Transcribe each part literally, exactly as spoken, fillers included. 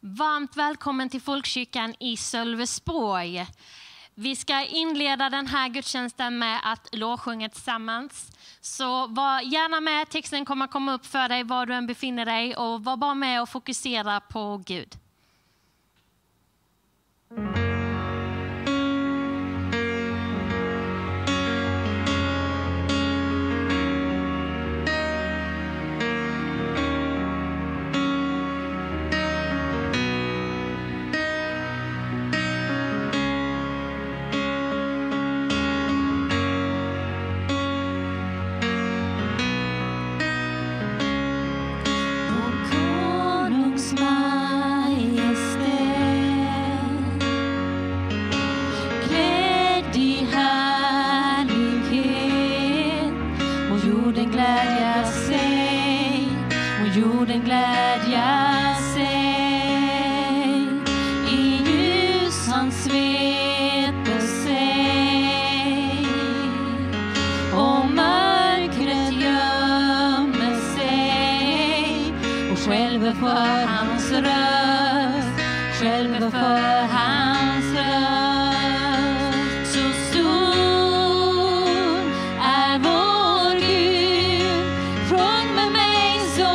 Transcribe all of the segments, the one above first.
Varmt välkommen till Folkkyrkan i Sölvesborg. Vi ska inleda den här gudstjänsten med att lovsjunga tillsammans. Så var gärna med, texten kommer komma upp för dig var du än befinner dig. Och var bara med och fokusera på Gud. Jorden glädja sig i ljus han sveper sig och mörkret gömmer sig och själva för hans röst, själva för hans röst. Så stor är vår Gud, sjung med mig så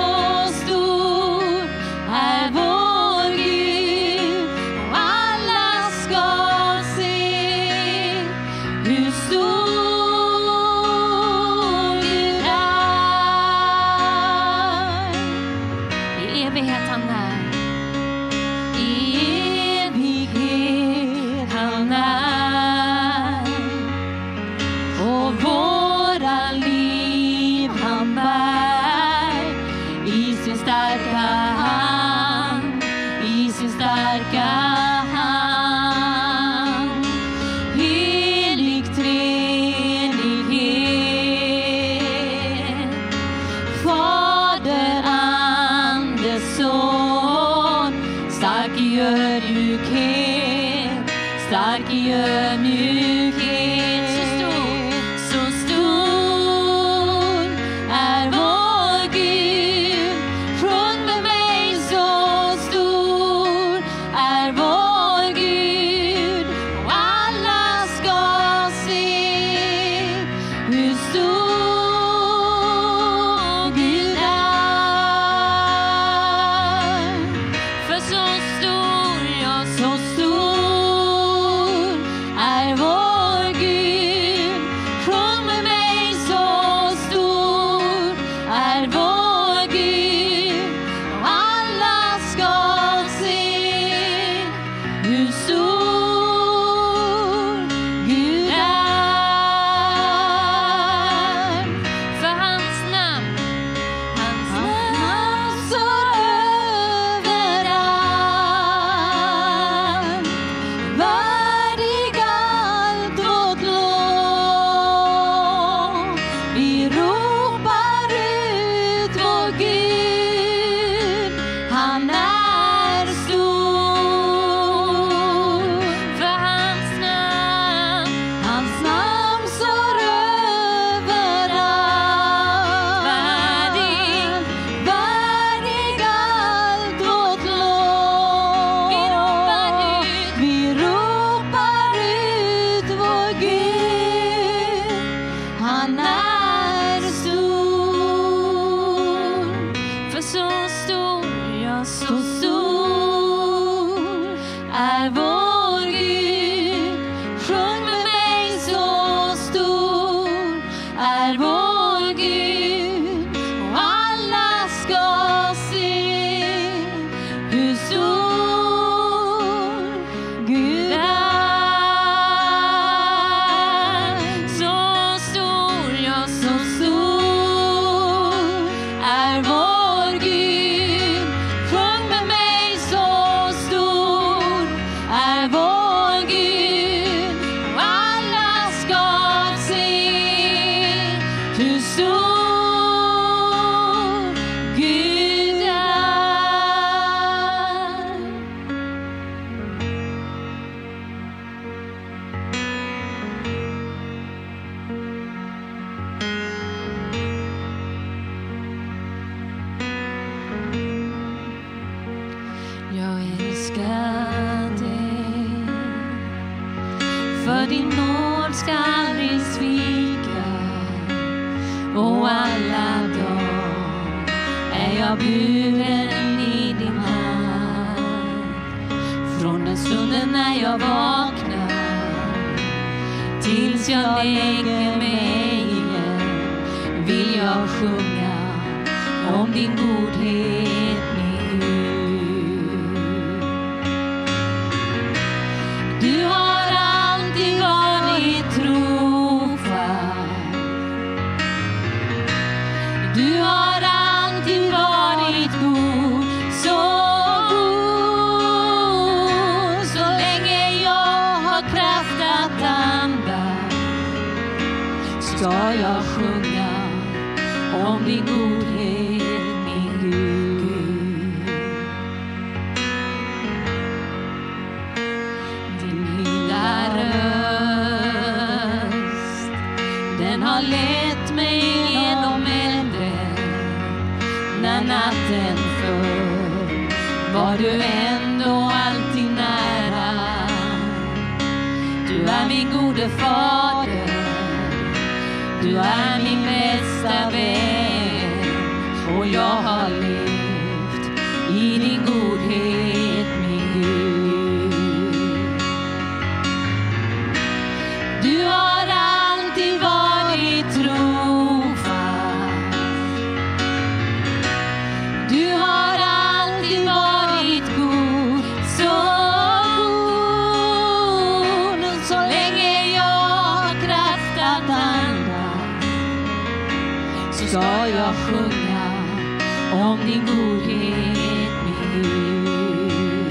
I will älskar dig. För din nåd ska aldrig svika, och alla dagar är jag buren i din hand. Från den stunden när jag vaknar tills jag lägger mig igen, vill jag sjunga om din godhet, min Gud. Du har alltid varit trofast. Du har alltid varit god, så god. Så länge jag har kraft att andas ska jag sjunga om din godhet, min Gud. Din milda röst, den har lett mig genom elden. När natten föll var du ändå alltid nära. Du är min gode fader, du är min bästa vän, och jag har levt i din godhet, min Gud. Du har alltid varit trofast. Du har alltid varit god, så god. Så länge jag har kraft att andas ska jag sjunga om din godhet, min Gud.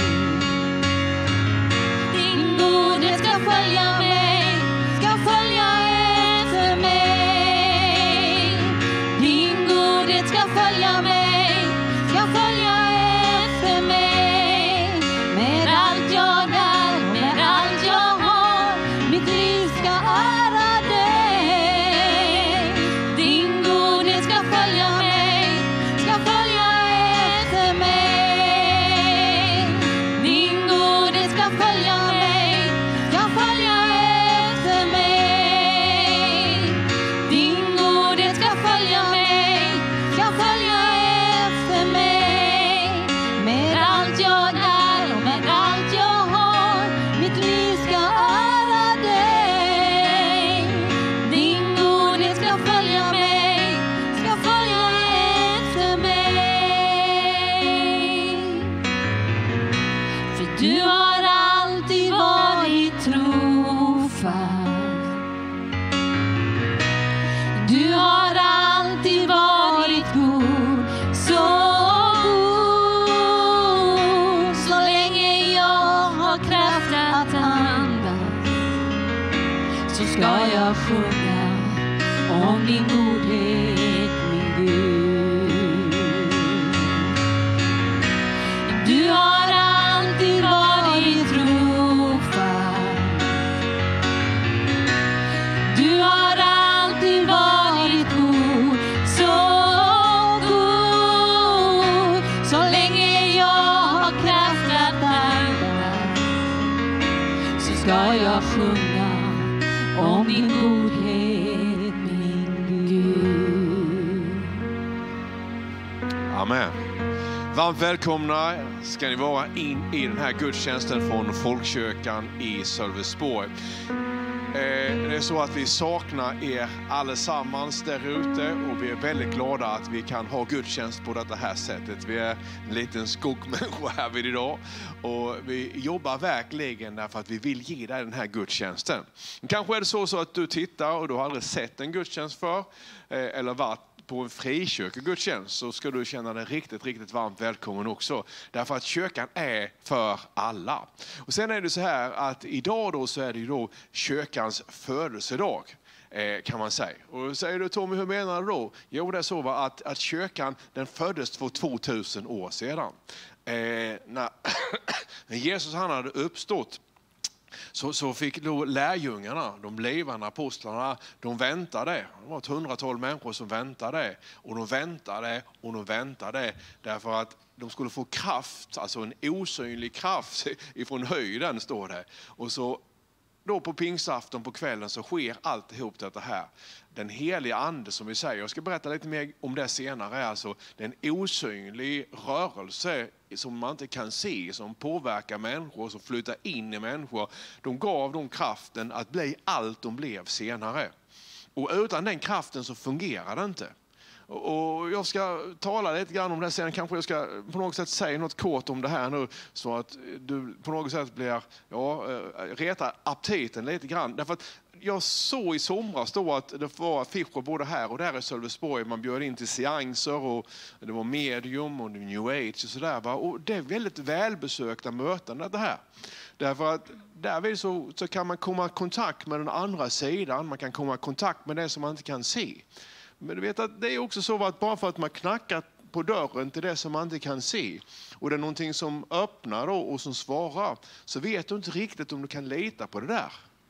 Din godhet ska följa mig, ska följa efter mig. Din godhet ska följa mig, ska följa efter mig. Med allt jag är, med allt jag har, mitt liv ska ära dig. Din godhet ska följa mig, ska följa efter mig. Din godhet ska följa mig, ska följa efter mig. Din godhet ska följa mig, ska följa efter mig. Med allt jag är och med allt jag har, mitt liv ska ära dig. Din godhet ska följa mig, ska följa efter mig. För du har alltid varit trofast. Du har alltid varit god, så god. Så länge jag har kraft att andas så ska jag sjunga om din godhet, min Gud. Du har alltid varit trofast. Du har alltid varit god, så god. Så länge jag har kraft att andas så ska jag sjunga om din godhet, min Gud. Amen. Varmt välkomna ska ni vara in i den här gudstjänsten från Folkkyrkan i Sölvesborg. Det är så att vi saknar er allesammans där ute, och vi är väldigt glada att vi kan ha gudstjänst på det här sättet. Vi är en liten skogmänniska här vid idag, och vi jobbar verkligen därför att vi vill ge dig den här gudstjänsten. Kanske är det så, så att du tittar och du har aldrig sett en gudstjänst för, eller varit på en frikyrkogudstjänst, så ska du känna dig riktigt, riktigt varmt välkommen också. Därför att kyrkan är för alla. Och sen är det så här att idag då så är det ju då kyrkans födelsedag, kan man säga. Och säger du, Tommy, hur menar du då? Jo, det är så att, att kyrkan, den föddes för tvåtusen år sedan. Eh, när Jesus han hade uppstått Så, så fick då lärjungarna, de blivande apostlarna, de väntade. Det var ett hundratal människor som väntade. Och de väntade och de väntade. Därför att de skulle få kraft, alltså en osynlig kraft ifrån höjden, står det. Och så då på pingsafton på kvällen så sker alltihop detta här. Den heliga ande som vi säger, jag ska berätta lite mer om det senare, alltså den osynlig rörelse som man inte kan se, som påverkar människor, som flyttar in i människor. De gav dem kraften att bli allt de blev senare. Och utan den kraften så fungerar det inte. Och jag ska tala lite grann om det sen. Kanske jag ska på något sätt säga något kort om det här nu, så att du på något sätt blir, ja, retar aptiten lite grann. Därför att jag såg i somras då att det var affischer både här och där i Sölvesborg. Man bjöd in till seanser och det var medium och new age och sådär. Och det är väldigt välbesökta möten det här. Därför att därvid så, så kan man komma i kontakt med den andra sidan. Man kan komma i kontakt med det som man inte kan se. Men du vet att det är också så att bara för att man knackar på dörren till det som man inte kan se, och det är någonting som öppnar då och som svarar, så vet du inte riktigt om du kan lita på det där.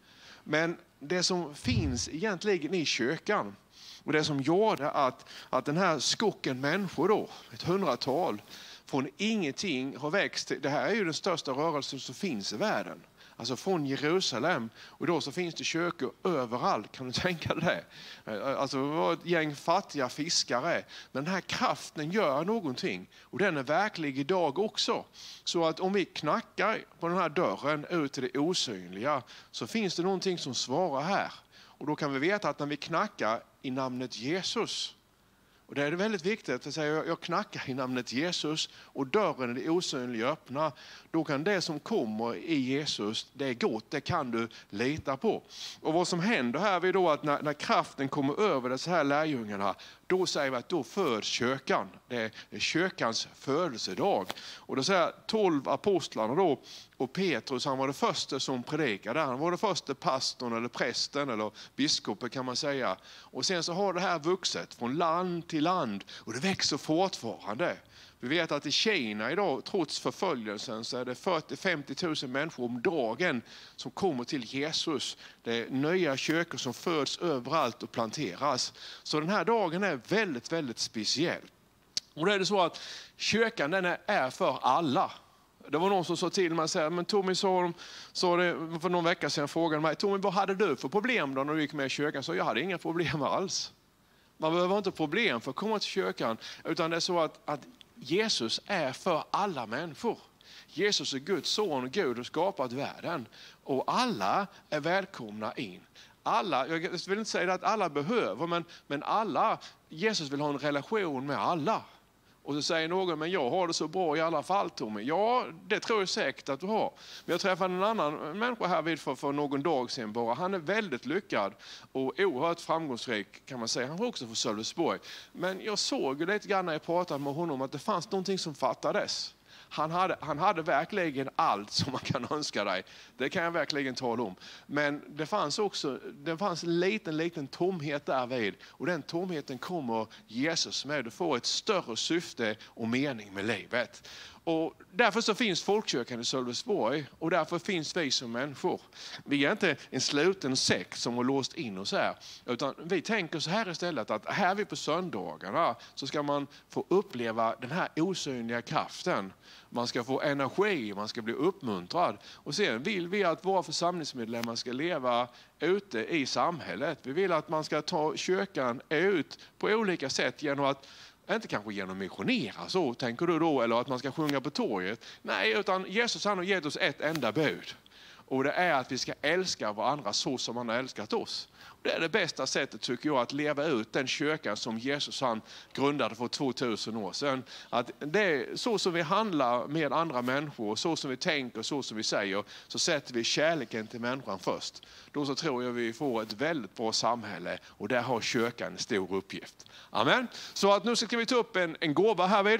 Men det som finns egentligen i kyrkan, och det som gjorde att, att den här skocken människor då, ett hundratal, från ingenting har växt. Det här är ju den största rörelsen som finns i världen. Alltså från Jerusalem, och då så finns det kyrkor överallt, kan du tänka dig det? Alltså det var ett gäng fattiga fiskare, men den här kraften gör någonting, och den är verklig idag också. Så att om vi knackar på den här dörren ut till det osynliga, så finns det någonting som svarar här. Och då kan vi veta att när vi knackar i namnet Jesus, och det är väldigt viktigt att säga, jag knackar i namnet Jesus och dörren är det osynliga öppna. Då kan det som kommer i Jesus, det är gott, det kan du lita på. Och vad som händer här är då att när, när kraften kommer över dessa här lärjungarna, då säger vi att då föds kyrkan. Det är kyrkans födelsedag. Och då säger tolv apostlarna då, och Petrus, han var det första som predikade. Han var det första pastorn eller prästen eller biskopen, kan man säga. Och sen så har det här vuxit från land till land, och det växer fortfarande. Vi vet att i Kina idag, trots förföljelsen, så är det fyrtio till femtio tusen människor om dagen som kommer till Jesus. Det är nya kyrkor som föds överallt och planteras. Så den här dagen är väldigt, väldigt speciell. Och det är det så att kyrkan, den är för alla. Det var någon som sa till mig, säga, men Tommy sa, sa det för någon vecka sedan, frågade mig, Tommy, vad hade du för problem då när du gick med i kyrkan? Så jag hade inga problem alls. Man behöver inte problem för att komma till kyrkan, utan det är så att, att Jesus är för alla människor. Jesus är Guds son och Gud har skapat världen, och alla är välkomna in. Alla, jag vill inte säga att alla behöver, men, men alla, Jesus vill ha en relation med alla. Och så säger någon, men jag har det så bra i alla fall, Tommy. Ja, det tror jag säkert att du har. Men jag träffade en annan människa här vid för, för någon dag sedan bara. Han är väldigt lyckad och oerhört framgångsrik, kan man säga. Han var också från Sölvesborg. Men jag såg lite grann när jag pratade med honom att det fanns någonting som fattades. Han hade, han hade verkligen allt som man kan önska dig. Det kan jag verkligen tala om. Men det fanns också det fanns en liten, liten tomhet där vid. Och den tomheten kommer Jesus med. Du får ett större syfte och mening med livet. Och därför så finns folkkyrkan i Sölvesborg, och därför finns vi som människor. Vi är inte en sluten sekt som har låst in oss här, utan vi tänker så här istället, att här vi på söndagarna så ska man få uppleva den här osynliga kraften. Man ska få energi, man ska bli uppmuntrad, och sen vill vi att våra församlingsmedlemmar ska leva ute i samhället. Vi vill att man ska ta kyrkan ut på olika sätt genom att, inte kanske genom missionera, så tänker du då, eller att man ska sjunga på torget. Nej, utan Jesus, han har gett oss ett enda bud. Och det är att vi ska älska varandra så som han har älskat oss. Det är det bästa sättet, tycker jag, att leva ut den kyrkan som Jesus han grundade för tvåtusen år sedan. Att det är så som vi handlar med andra människor, så som vi tänker, så som vi säger, så sätter vi kärleken till människan först. Då så tror jag vi får ett väldigt bra samhälle, och där har kyrkan en stor uppgift. Amen. Så att nu ska vi ta upp en, en gåva här vid.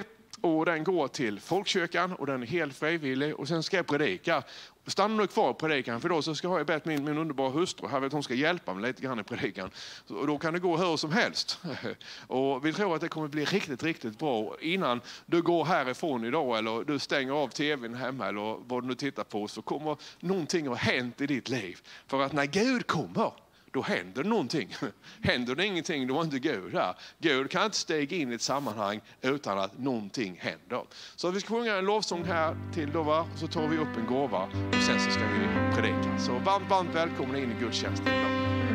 och den går till folkkyrkan och den är helt frivillig och sen ska jag predika. Stanna nu kvar på predikan för då så ska jag bett min, min underbara hustru här vet hon ska hjälpa mig lite grann i predikan. Och då kan det gå hur som helst. Och vi tror att det kommer bli riktigt, riktigt bra innan du går härifrån idag eller du stänger av tvn hemma eller vad du nu tittar på så kommer någonting att ha hänt i ditt liv. För att när Gud kommer då händer någonting. Händer det ingenting, då är inte Gud där. Gud kan inte stiga in i ett sammanhang utan att någonting händer. Så vi ska sjunga en lovsång här till då, va? Så tar vi upp en gåva och sen så ska vi predika. Så varmt, varmt välkomna in i gudstjänsten idag.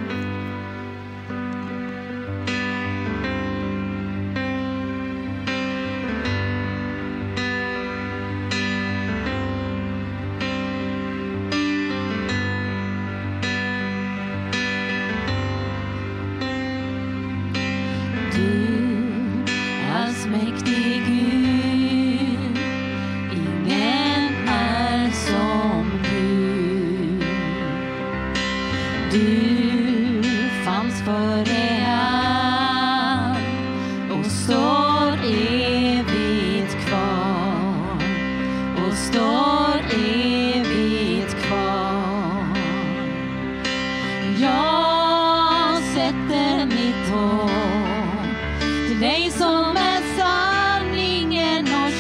Mäktig Gud, ingen är som du. Du fanns före allt och står evigt kvar och står evigt kvar. Jag sätter mitt hopp till dig som är sanningen och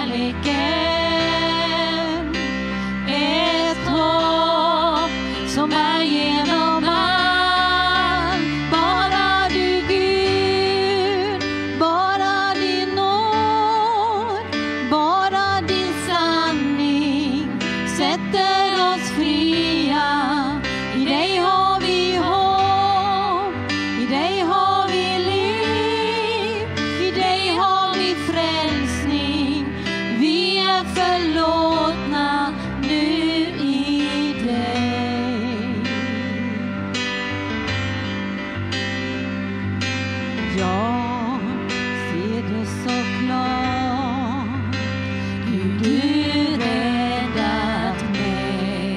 kärleken. Ett hopp som är genom allt. Bara du Gud, bara din nåd, bara din sanning sätter oss fria. I dig har vi hopp, i dig har vi liv, i dig har vi frälsning. Vi är förlåtna nu i dig. Jag ser det så klart hur du räddat mig.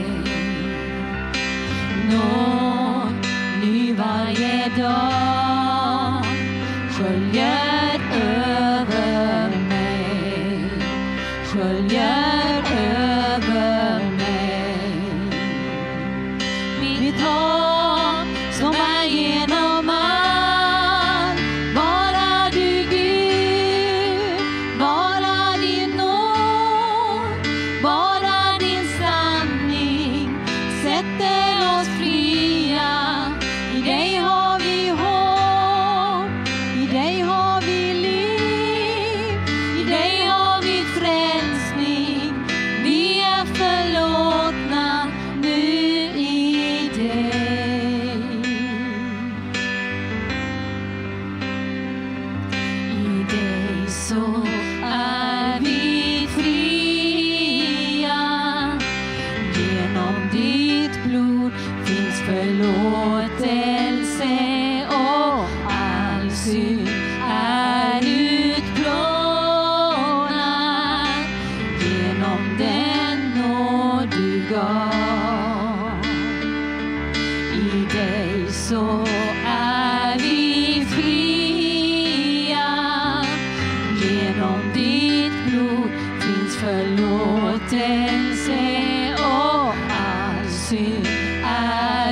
Nåd ny varje dag sköljer över mig, sköljer över mig. Mitt hopp som är genom allt. Bara du Gud, bara din nåd, bara din sanning sätter oss fria. I dig har vi hopp, i dig har vi liv, i dig har vi frälsning. Vi är förlåtna nu i dig. I dig så är vi fria. Genom ditt blod finns förlåtelse och all synd är utplånad. Genom den nåd du gav. I dig så är vi fria. Genom ditt blod finns förlåtelse och all synd är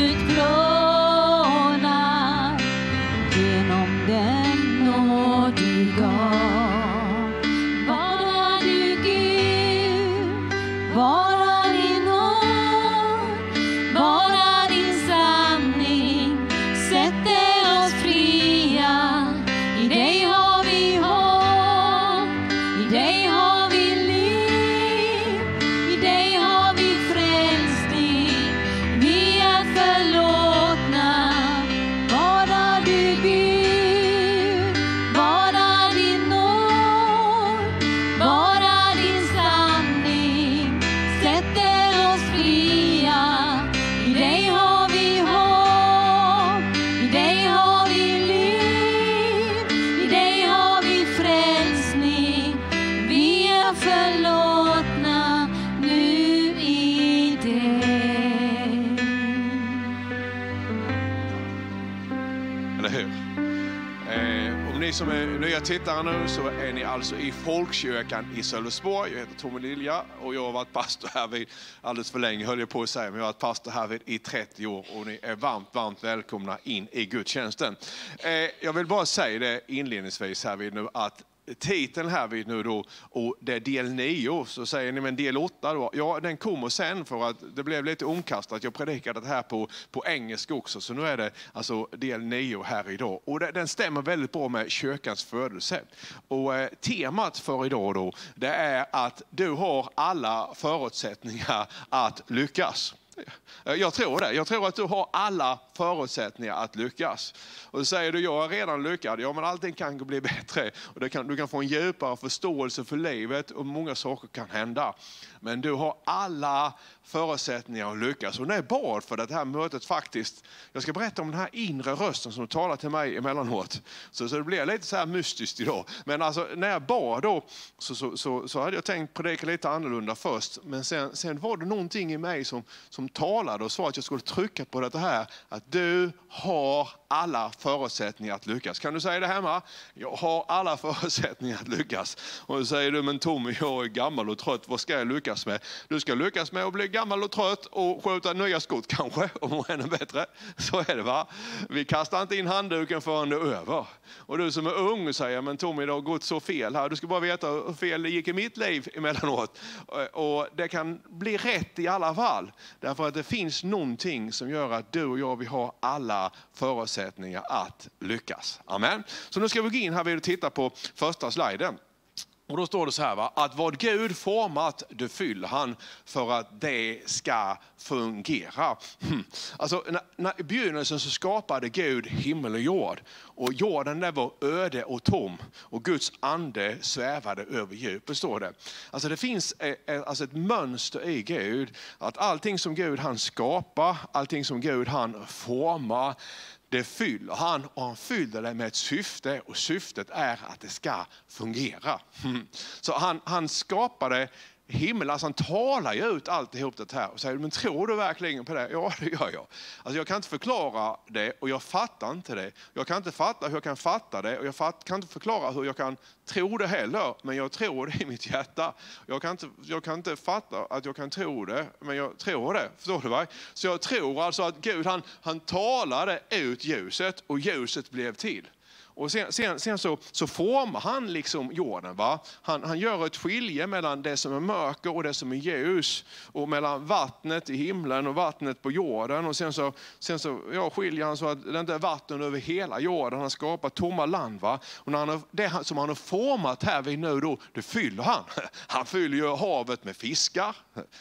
utplånad. Genom den nåd du gav. Bara du Gud, bara din nåd, bara din sanning sätter oss fria. I dig har vi hopp, i dig har vi liv, i dig har vi frälsning. Vi är förlåtna. Bara du Gud, bara din nåd, bara din sanning som är nya tittare nu så är ni alltså i Folkkyrkan i Sölvesborg. Jag heter Tommy Lilja och jag har varit pastor här vid alldeles för länge, höll jag på att säga, men jag har varit pastor här vid i trettio år och ni är varmt, varmt välkomna in i gudstjänsten. Eh, jag vill bara säga det inledningsvis här vid nu att titeln här vid nu då, och det är del nio, så säger ni men del åtta då, ja den kommer sen för att det blev lite omkastat, jag predikade det här på, på engelska också, så nu är det alltså del nio här idag och det, den stämmer väldigt bra med kyrkans födelse. Och eh, temat för idag då, det är att du har alla förutsättningar att lyckas. Jag tror det. Jag tror att du har alla förutsättningar att lyckas. Och så säger du, jag är redan lyckad. Ja, men allting kan bli bättre. Och det kan, du kan få en djupare förståelse för livet och många saker kan hända. Men du har alla förutsättningar att lyckas. Och när jag bad för det här mötet faktiskt, jag ska berätta om den här inre rösten som talar till mig emellanåt. Så, så det blir lite så här mystiskt idag. Men alltså när jag bad då så, så, så, så hade jag tänkt predika lite annorlunda först. Men sen, sen var det någonting i mig som, som talade och sa att jag skulle trycka på det här. Att du har alla förutsättningar att lyckas. Kan du säga det hemma? Jag har alla förutsättningar att lyckas. Och då säger du, men Tommy, jag är gammal och trött. Vad ska jag lyckas med? Du ska lyckas med att bli gammal och trött och skjuta nya skott kanske, om ännu bättre. Så är det va? Vi kastar inte in handduken förrän det är över. Och du som är ung säger, men Tommy, det har gått så fel här. Du ska bara veta hur fel det gick i mitt liv emellanåt. Och det kan bli rätt i alla fall. Därför att det finns någonting som gör att du och jag, vi har alla förutsättningar att lyckas. Amen. Så nu ska vi gå in här och titta på första sliden. Och då står det så här, va? Att vad Gud format, det fyller han för att det ska fungera. Hmm. Alltså när, när i begynnelsen så skapade Gud himmel och jord. Och jorden där var öde och tom. Och Guds ande svävade över djupet, står det. Alltså det finns ett, alltså ett mönster i Gud. Att allting som Gud han skapar, allting som Gud han formar, det fyller han och han fyller det med ett syfte och syftet är att det ska fungera. Så han, han skapade himmel, alltså han talar ju ut alltihop det här och säger, men tror du verkligen på det? Ja, det gör jag. Alltså jag kan inte förklara det och jag fattar inte det. Jag kan inte fatta hur jag kan fatta det och jag fatt, kan inte förklara hur jag kan tro det heller, men jag tror det i mitt hjärta. Jag kan inte, jag kan inte fatta att jag kan tro det, men jag tror det. Förstår du va? Så jag tror alltså att Gud han, han talade ut ljuset och ljuset blev till. Och sen, sen, sen så, så formar han liksom jorden. Va? Han, han gör ett skilje mellan det som är mörker och det som är ljus. Och mellan vattnet i himlen och vattnet på jorden. Och sen så, sen så ja, skiljer han så att det inte är vatten över hela jorden. Han skapar tomma land. Va? Och när han har, det som han har format här vid nu då, det fyller han. Han fyller ju havet med fiskar,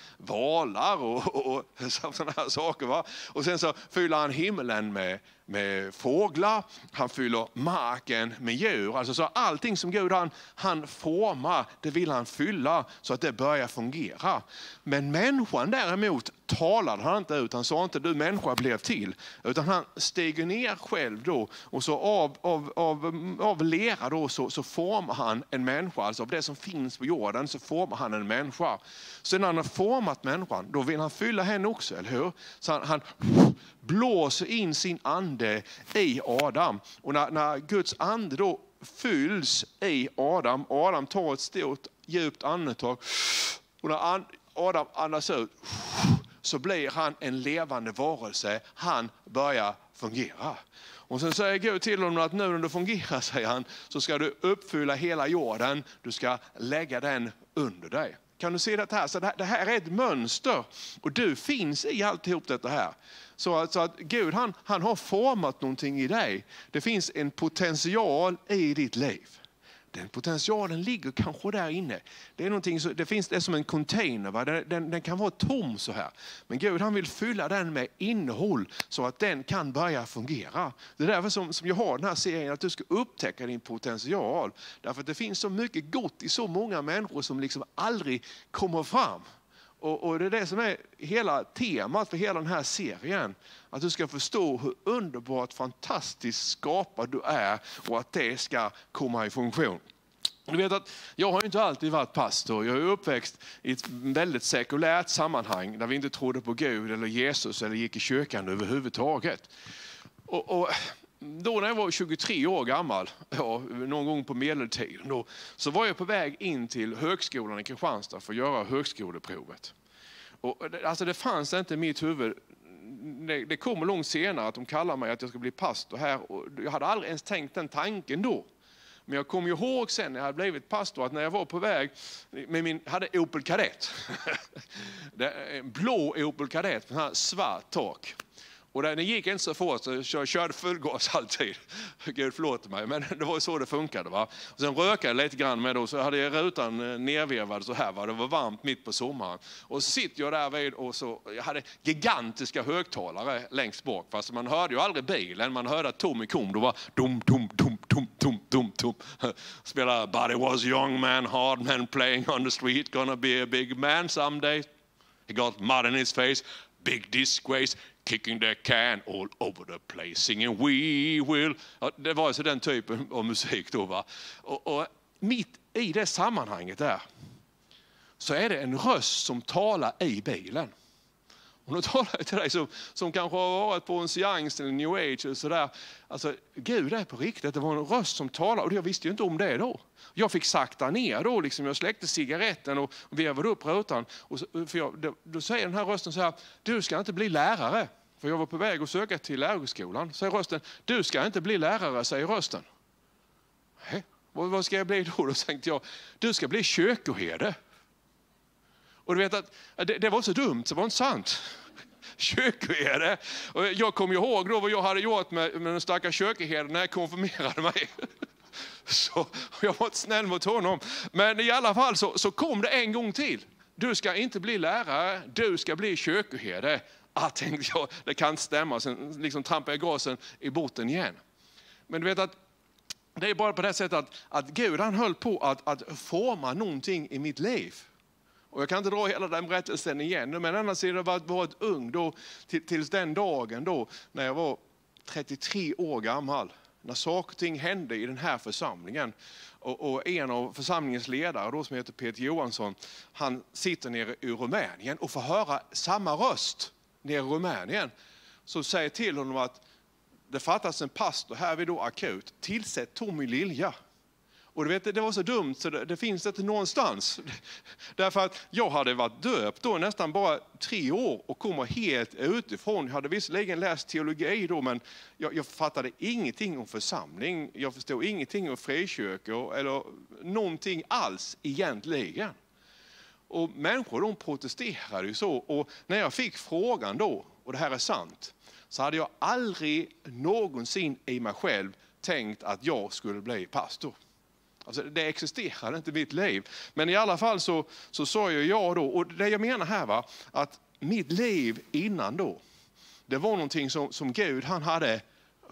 valar och, och, och sådana här saker. Va? Och sen så fyller han himlen med med fåglar, han fyller marken med djur. Alltså så allting som Gud han, han formar, det vill han fylla så att det börjar fungera. Men människan däremot talade han inte ut. Han sa inte du människa blev till. Utan han stiger ner själv då och så av, av, av, av lera då så, så formar han en människa. Alltså av det som finns på jorden så formar han en människa. Så när han har format människan då vill han fylla henne också, eller hur? Så han, han blåser in sin ande i Adam. Och när, när Guds ande då fylls i Adam, Adam tar ett stort djupt andetag och när Adam andas ut så blir han en levande varelse. Han börjar fungera. Och sen säger Gud till honom att nu när du fungerar, säger han, så ska du uppfylla hela jorden. Du ska lägga den under dig. Kan du se det här? Så det här är ett mönster och du finns i alltihop detta här. Så att, så att Gud han, han har format någonting i dig. Det finns en potential i ditt liv. Den potentialen ligger kanske där inne. Det är någonting så, det finns det är som en container. Va? Den, den, den kan vara tom så här. Men Gud han vill fylla den med innehåll så att den kan börja fungera. Det är därför som, som jag har den här serien att du ska upptäcka din potential. Därför att det finns så mycket gott i så många människor som liksom aldrig kommer fram. Och, och det är det som är hela temat för hela den här serien. Att du ska förstå hur underbart fantastiskt skapad du är och att det ska komma i funktion. Du vet att jag har inte alltid varit pastor. Jag är uppväxt i ett väldigt sekulärt sammanhang där vi inte trodde på Gud eller Jesus eller gick i kyrkan överhuvudtaget. Och, och då när jag var tjugotre år gammal, ja, någon gång på medeltiden, då, så var jag på väg in till högskolan i Kristianstad för att göra högskoleprovet. Och, alltså det fanns inte i mitt huvud. Det, det kom långt senare att de kallade mig att jag skulle bli pastor här. Och jag hade aldrig ens tänkt den tanken då. Men jag kom ju ihåg sen när jag hade blivit pastor att när jag var på väg med min, hade Opel Kadett. En blå Opel Kadett med svart tak. Och den gick inte så fort så jag körde fullgas alltid. Gud förlåt mig, men det var så det funkade. Va? Och sen rökade jag lite grann med då, så hade jag rutan nervevad så här. Va? Det var varmt mitt på sommaren. Och så sitter jag där vid och så, jag hade gigantiska högtalare längst bak. Fast man hörde ju aldrig bilen, man hörde att Tommy kom. Då var dum, dum, dum, dum, dum, dum, dum. Spelade But it was young man, hard man playing on the street. Gonna be a big man someday. He got mud in his face. Big disgrace, kicking the can all over the place, singing we will. Ja, det var alltså den typen av musik då. Va? Och, och mitt i det sammanhanget där så är det en röst som talar i bilen. Och nu talar jag till dig som, som kanske har varit på en seans eller new age och sådär. Alltså Gud är på riktigt, det var en röst som talar och jag visste ju inte om det då. Jag fick sakta ner då, liksom, jag släckte cigaretten och vevade upp rutan. Och så, för jag, då, då säger den här rösten så här, du ska inte bli lärare. För jag var på väg att söka till lärarskolan. Säger rösten, du ska inte bli lärare, säger rösten. Hej, vad, vad ska jag bli då? Då tänkte jag, du ska bli kyrkoherde. Och du vet att det, det var så dumt, så det var inte sant. Kyrkoherde. Och jag kommer ihåg då vad jag hade gjort med, med den stackars kyrkoherden när jag konfirmerade mig. Så jag var inte snäll mot honom. Men i alla fall så, så kom det en gång till. Du ska inte bli lärare, du ska bli kyrkoherde. Ah, tänkte jag, det kan inte stämma. Sen liksom trampade jag gasen i botten igen. Men du vet att det är bara på det sättet att, att Gud han höll på att, att forma någonting i mitt liv. Och jag kan inte dra hela den berättelsen igen. Men annars har jag varit, varit ung då, till, tills den dagen då när jag var trettiotre år gammal. När saker och ting hände i den här församlingen. Och, och en av församlingens ledare då, som heter Peter Johansson. Han sitter nere i Rumänien och får höra samma röst nere i Rumänien. Så säger till honom att det fattas en pastor här vid då akut. Tillsätt Tommy Lilja. Och du vet, det var så dumt så det, det finns inte någonstans. Därför att jag hade varit döpt då nästan bara tre år och kommer helt utifrån. Jag hade visserligen läst teologi då, men jag, jag fattade ingenting om församling. Jag förstod ingenting om frikyrkor eller någonting alls egentligen. Och människor de protesterade ju så. Och när jag fick frågan då, och det här är sant, så hade jag aldrig någonsin i mig själv tänkt att jag skulle bli pastor. Alltså det existerade inte i mitt liv. Men i alla fall så, så sa jag ja då. Och det jag menar här var att mitt liv innan då, det var någonting som, som Gud han hade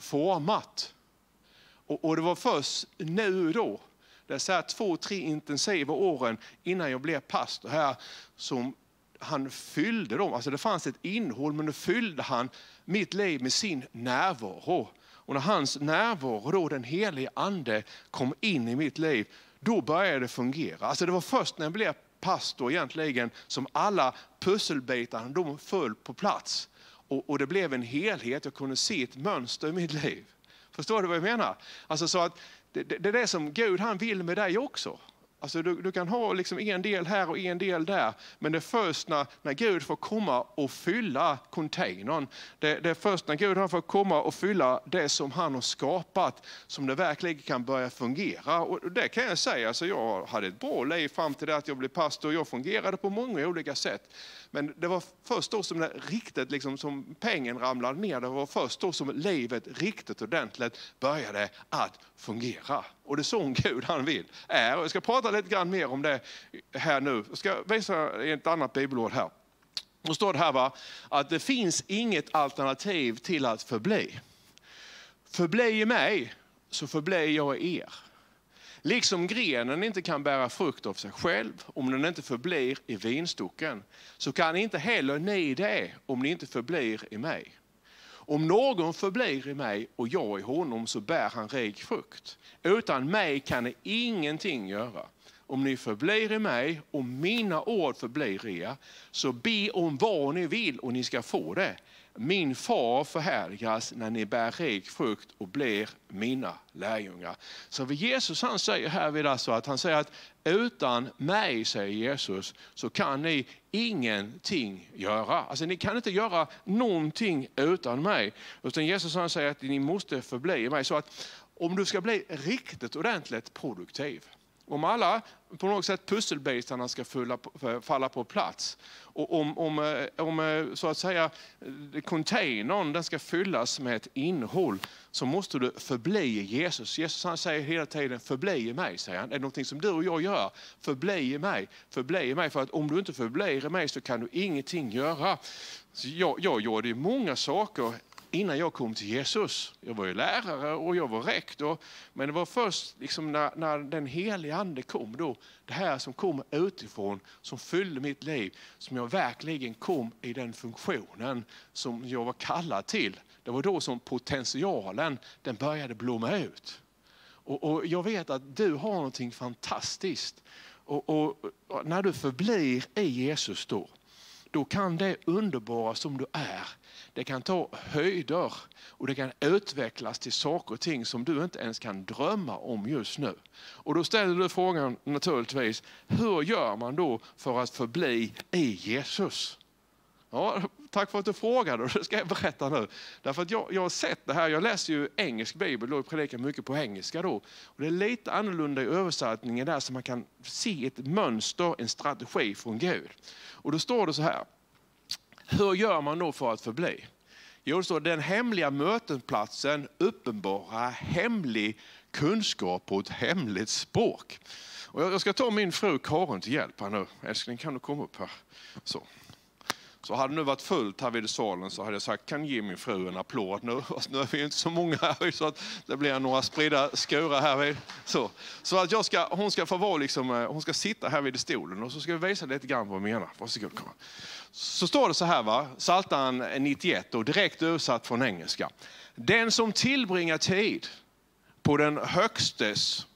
format. Och, och det var först nu då, det är så här två, tre intensiva åren innan jag blev pastor här, som han fyllde dem. Alltså det fanns ett innehåll, men då fyllde han mitt liv med sin närvaro. Och när hans närvaro, då den helige ande, kom in i mitt liv, då började det fungera. Alltså det var först när jag blev pastor egentligen som alla pusselbitarna de föll på plats. Och, och det blev en helhet, jag kunde se ett mönster i mitt liv. Förstår du vad jag menar? Alltså så att det, det, det är det som Gud han vill med dig också. Alltså du, du kan ha liksom en del här och en del där. Men det är först när, när Gud får komma och fylla containern. Det, det är först när Gud han får komma och fylla det som han har skapat. Som det verkligen kan börja fungera. Och det kan jag säga. Alltså jag hade ett bra liv fram till det att jag blev pastor. Jag fungerade på många olika sätt. Men det var först då som det riktigt liksom, som pengen ramlade ner. Det var först då som livet riktigt ordentligt började att fungera. Och det är så Gud han vill. Är. Och jag ska prata lite grann mer om det här nu. Jag ska visa ett annat bibelord här. Då står det här va, att det finns inget alternativ till att förbli. Förbli i mig så förblir jag i er. Liksom grenen inte kan bära frukt av sig själv om den inte förblir i vinstocken, så kan inte heller ni det om ni inte förblir i mig. Om någon förblir i mig och jag i honom så bär han rik frukt. Utan mig kan ni ingenting göra. om ni förblir i mig och mina ord förblir er, så be om vad ni vill och ni ska få det. Min far förhärligas när ni bär rik frukt och blir mina lärjungar. Så vad Jesus han säger här vid alltså att han säger att utan mig, säger Jesus, så kan ni ingenting göra. Alltså ni kan inte göra någonting utan mig. Utan Jesus han säger att ni måste förbli i mig. Så att om du ska bli riktigt ordentligt produktiv, om alla på något sätt pusselbitarna ska fylla, falla på plats och om, om, om så att säga containern den ska fyllas med ett innehåll, så måste du förbli Jesus. Jesus han säger hela tiden förbli i mig, säger han. Är det någonting som du och jag gör? Förbli i mig, förbli i mig. För att om du inte förblir i mig så kan du ingenting göra. Så jag, jag gjorde många saker innan jag kom till Jesus. Jag var ju lärare och jag var rektor. Men det var först liksom när, när den heliga ande kom då. Det här som kom utifrån, som fyllde mitt liv. Som jag verkligen kom i den funktionen som jag var kallad till. Det var då som potentialen den började blomma ut. Och, och jag vet att du har någonting fantastiskt. Och, och, och när du förblir i Jesus då. Då kan det underbara som du är, det kan ta höjder och det kan utvecklas till saker och ting som du inte ens kan drömma om just nu. Och då ställer du frågan naturligtvis, hur gör man då för att förbli i Jesus? Ja, tack för att du frågade och det ska jag berätta nu. Därför att jag, jag har sett det här, jag läser ju engelsk bibel och predikar mycket på engelska då. Och det är lite annorlunda i översättningen där så man kan se ett mönster, en strategi från Gud. Och då står det så här, hur gör man då för att förbli? Jo, det står den hemliga mötesplatsen uppenbara hemlig kunskap på ett hemligt språk. Och jag ska ta min fru Karin till hjälp här nu. Älskling, kan du komma upp här? Så. Så hade det nu varit fullt här vid salen så hade jag sagt, kan ge min fru en applåd nu. Nu är vi inte så många här så att det blir några spridda skurar här vid. Så, så att jag ska, hon ska få vara liksom, hon ska sitta här vid stolen och så ska vi visa lite grann vad jag menar. Varsågod, kom. Så står det så här va, Psaltaren nittioett och direkt översatt från engelska. Den som tillbringar tid på den högstes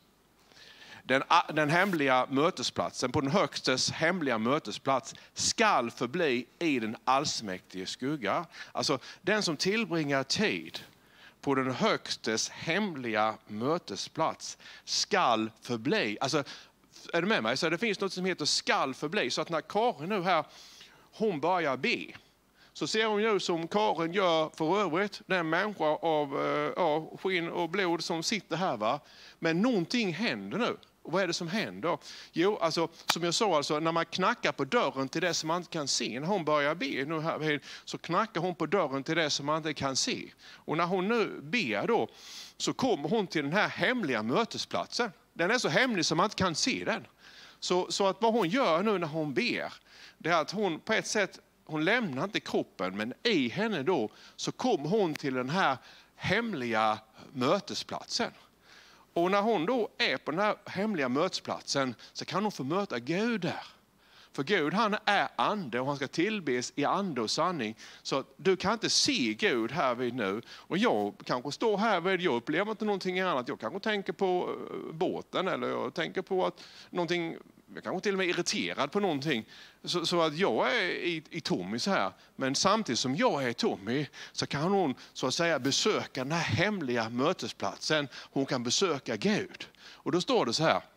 Den, den hemliga mötesplatsen, på den högstes hemliga mötesplats skall förbli i den allsmäktige skugga. Alltså den som tillbringar tid på den högstes hemliga mötesplats skall förbli. Alltså, är du med mig? Så det finns något som heter skall förbli. Så att när Karin nu här, hon börjar be. Så ser hon ju som Karin gör för övrigt, den människa av ja, skinn och blod som sitter här va. Men någonting händer nu. Och vad är det som händer? Jo, alltså, som jag sa, alltså, när man knackar på dörren till det som man inte kan se. När hon börjar be nu här, så knackar hon på dörren till det som man inte kan se. Och när hon nu ber då så kommer hon till den här hemliga mötesplatsen. Den är så hemlig som man inte kan se den. Så, så att vad hon gör nu när hon ber, det är att hon på ett sätt, hon lämnar inte kroppen, men i henne då så kommer hon till den här hemliga mötesplatsen. Och när hon då är på den här hemliga mötesplatsen så kan hon få möta Gud där. För Gud han är ande och han ska tillbes i ande och sanning. Så du kan inte se Gud här vid nu. Och jag kanske står här vid, jag upplever inte någonting annat. Jag kanske tänker på båten eller jag tänker på att någonting, jag kanske till och med är irriterad på någonting. Så, så att jag är i, i Tommy så här. Men samtidigt som jag är i Tommy så kan hon så att säga besöka den här hemliga mötesplatsen. Hon kan besöka Gud. Och då står det så här.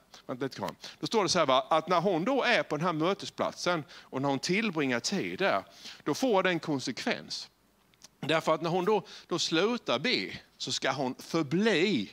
Då står det så här va, att när hon då är på den här mötesplatsen och när hon tillbringar tid där, då får det en konsekvens. Därför att när hon då, då slutar be så ska hon förbli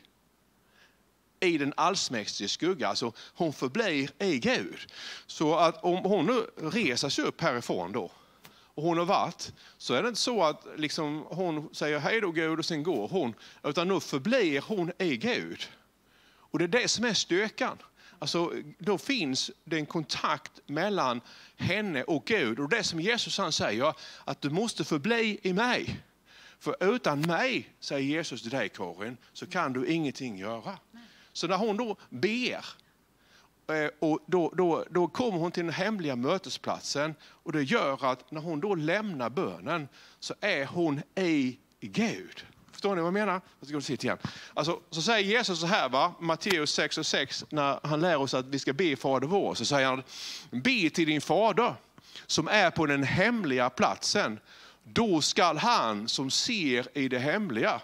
i den allsmäktige skugga. Alltså hon förblir i Gud. Så att om hon nu reser sig upp härifrån då och hon har varit, så är det inte så att liksom hon säger hej då Gud och sen går hon. Utan nu förblir hon i Gud. Och det är det som är styrkan. Alltså, då finns det en kontakt mellan henne och Gud. Och det som Jesus han säger, att du måste förbli i mig. För utan mig, säger Jesus till dig Karin, så kan du ingenting göra. Så när hon då ber, och då, då, då kommer hon till den hemliga mötesplatsen. Och det gör att när hon då lämnar bönen så är hon i Gud. Förstår ni vad jag menar? Jag ska gå och sitta igen. Alltså, så säger Jesus så här, va? Matteus sex och sex, när han lär oss att vi ska be Fader vår, så säger han: be till din fader som är på den hemliga platsen. Då skall han som ser i det hemliga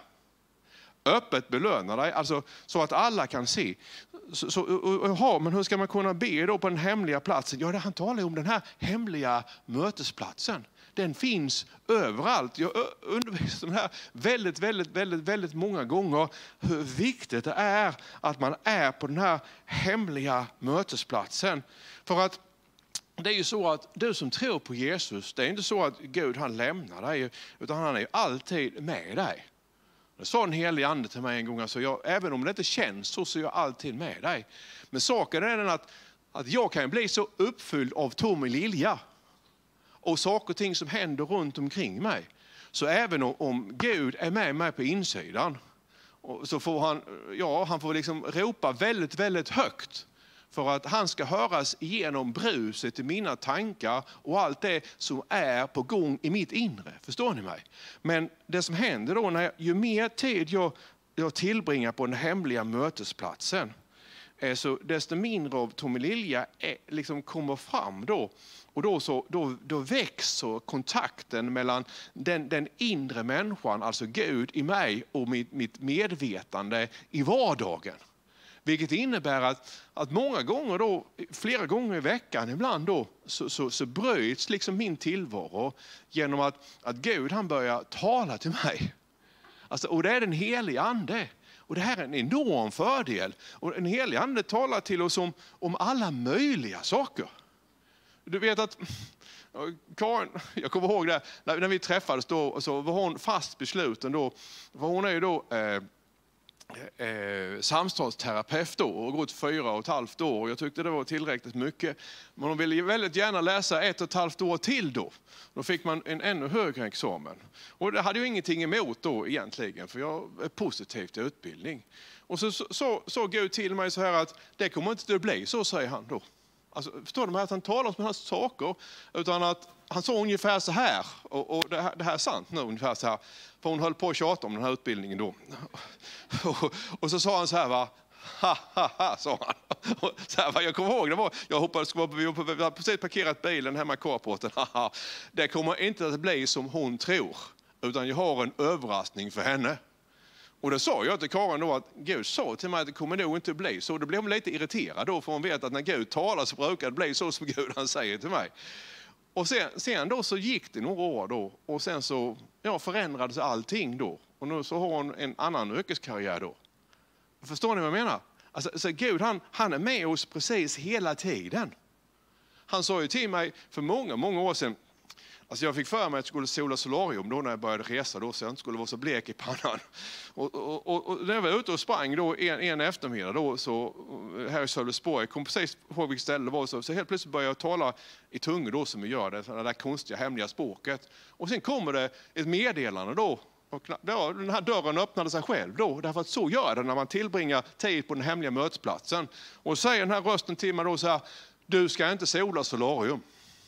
öppet belöna dig, alltså så att alla kan se. Så, så, och, och, men hur ska man kunna be då på den hemliga platsen? Ja, det, han talar ju om den här hemliga mötesplatsen. Den finns överallt. Jag undervisar den här väldigt, väldigt, väldigt, väldigt många gånger hur viktigt det är att man är på den här hemliga mötesplatsen. För att det är ju så att du som tror på Jesus, det är inte så att Gud han lämnar dig, utan han är ju alltid med dig. Det sa en helig ande till mig en gång, alltså jag, även om det inte känns så, så är jag alltid med dig. Men saken är den att, att jag kan bli så uppfylld av tom lilja och saker och ting som händer runt omkring mig. Så även om, om Gud är med mig på insidan, så får han, ja, han får liksom ropa väldigt, väldigt högt. För att han ska höras igenom bruset i mina tankar och allt det som är på gång i mitt inre. Förstår ni mig? Men det som händer då, när jag, ju mer tid jag, jag tillbringar på den hemliga mötesplatsen, så desto mindre av Tommy Lilja liksom kommer fram då. Och då, så, då, då växer kontakten mellan den, den inre människan, alltså Gud i mig, och mitt, mitt medvetande i vardagen. Vilket innebär att, att många gånger då, flera gånger i veckan ibland då, så, så, så bryts liksom min tillvaro genom att, att Gud han börjar tala till mig. Alltså, och det är den heliga ande. Och det här är en enorm fördel. Och en helig ande talar till oss om, om alla möjliga saker. Du vet att Karin, jag kommer ihåg det, när, när vi träffades då, så var hon fast besluten då. För hon är ju då eh, Eh, samtalsterapeut då och gått fyra och ett halvt år. Jag tyckte det var tillräckligt mycket. Men hon ville väldigt gärna läsa ett och ett halvt år till då. Då fick man en ännu högre examen. Och det hade jag ingenting emot då egentligen, för jag är positiv till utbildning. Och så så, så Gud till mig så här att det kommer inte att bli så, säger han då. Alltså, förstår du att han talar om sådana här saker, utan att han sa ungefär så här, och, och det, här, det här är sant nu, ungefär så här. För hon höll på att tjata om den här utbildningen då. Och, och så sa han så här, va, ha ha ha, sa han. Och så här, va, jag kommer ihåg, det var, jag hoppades, vi har precis parkerat bilen hemma i carporten. Det kommer inte att bli som hon tror, utan jag har en överraskning för henne. Och det sa jag till Karin då, att Gud sa till mig att det kommer nog inte bli så. Då blev hon lite irriterad då, för hon vet att när Gud talar så brukar det bli så som Gud han säger till mig. Och sen, sen då så gick det några år då, och sen så ja, förändrades allting då. Och nu så har hon en annan yrkeskarriär då. Förstår ni vad jag menar? Alltså, så Gud han, han är med oss precis hela tiden. Han sa ju till mig för många, många år sedan, alltså jag fick för mig att jag skulle sola solarium då när jag började resa då, så jag inte skulle vara så blek i pannan. Och, och, och, och när jag var ute och sprang då en, en eftermiddag då, så här i Sölvesborg, jag kom precis på vilket ställe det var, så, så helt plötsligt började jag tala i tungor då som vi gör det, det där konstiga hemliga språket. Och sen kommer det ett meddelande då, och ja, den här dörren öppnade sig själv då, därför att så gör det när man tillbringar tid på den hemliga mötesplatsen. Och säger den här rösten till mig då så här, du ska inte sola solarium.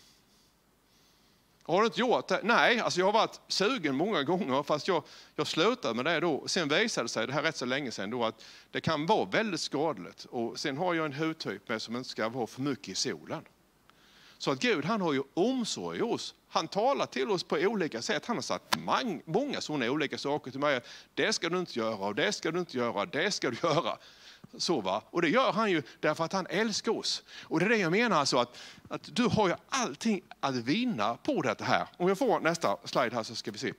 Har du inte gjort det? Nej, alltså jag har varit sugen många gånger, fast jag, jag slutade med det då. Sen visade det sig, det här rätt så länge sedan då, att det kan vara väldigt skadligt. Och sen har jag en hudtyp med som inte ska vara för mycket i solen. Så att Gud han har ju omsorg i oss. Han talar till oss på olika sätt. Han har sagt många sådana olika saker till mig. Det ska du inte göra, och det ska du inte göra, det ska du göra. Så va? Och det gör han ju därför att han älskar oss. Och det är det jag menar, alltså att, att du har ju allting att vinna på det här. Om jag får nästa slide här så ska vi se.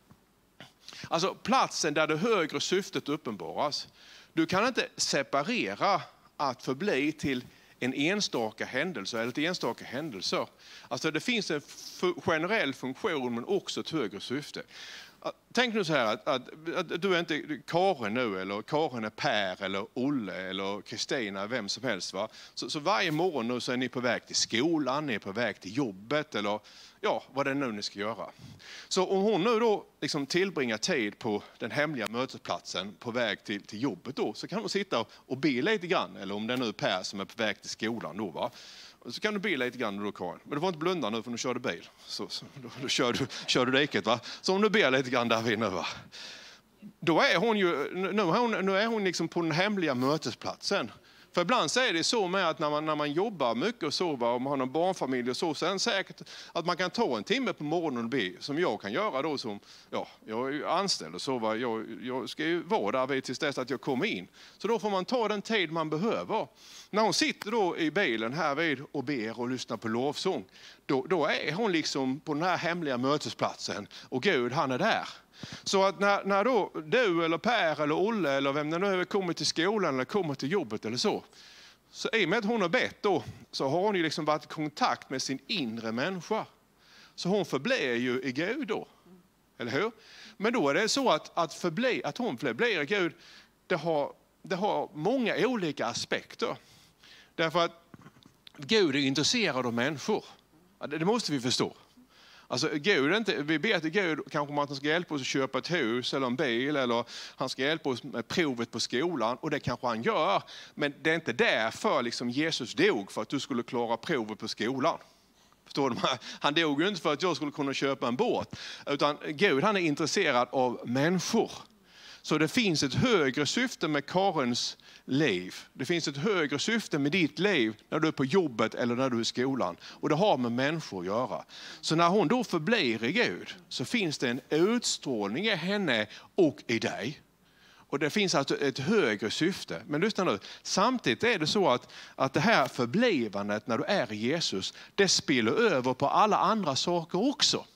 Alltså platsen där det högre syftet uppenbaras. Du kan inte separera att förbli till en enstaka händelse eller ett enstaka händelser. Alltså det finns en generell funktion men också ett högre syfte. Tänk nu så här att, att, att du är inte Karin nu, eller Karin är Per eller Olle eller Kristina, vem som helst va. Så, så varje morgon nu så är ni på väg till skolan, ni är på väg till jobbet eller ja, vad det är nu ni ska göra. Så om hon nu då liksom tillbringar tid på den hemliga mötesplatsen på väg till, till jobbet då, så kan hon sitta och be lite grann, eller om det är nu Per som är på väg till skolan då va. Så kan du be lite grann då, Karin. Men du får inte blunda nu för du körde bil. Så, så då, då kör du, kör du diket va. Så om du ber lite grann där vi nu va. då är hon ju, nu är hon, nu är hon liksom på den hemliga mötesplatsen. För ibland så är det så med att när man, när man jobbar mycket och så, och man har en barnfamilj och så, så är det säkert att man kan ta en timme på morgonen och be, som jag kan göra då. Som, ja, jag är ju anställd och så, va? Jag, jag ska ju vara där tills dess att jag kommer in. Så då får man ta den tid man behöver. När hon sitter då i bilen här vid och ber och lyssnar på lovsång, då, då är hon liksom på den här hemliga mötesplatsen och Gud, han är där. Så att när, när då du eller Per eller Olle eller vem det nu är kommer till skolan eller kommer till jobbet eller så, så i och med att hon har bett då, så har hon ju liksom varit i kontakt med sin inre människa. Så hon förblir ju i Gud då, eller hur? Men då är det så att, att, förbli, att hon förblir i Gud, det har, det har många olika aspekter. Därför att Gud är intresserad av människor, det, det måste vi förstå. Alltså Gud är inte, vi ber till Gud kanske om att han ska hjälpa oss att köpa ett hus eller en bil, eller han ska hjälpa oss med provet på skolan, och det kanske han gör. Men det är inte därför liksom Jesus dog, för att du skulle klara provet på skolan. Förstår du? Han dog ju inte för att jag skulle kunna köpa en båt, utan Gud, han är intresserad av människor. Så det finns ett högre syfte med Karins liv. Det finns ett högre syfte med ditt liv när du är på jobbet eller när du är i skolan. Och det har med människor att göra. Så när hon då förblir i Gud, så finns det en utstrålning i henne och i dig. Och det finns alltså ett högre syfte. Men lyssna nu, samtidigt är det så att, att det här förblivandet när du är i Jesus, det spiller över på alla andra saker också.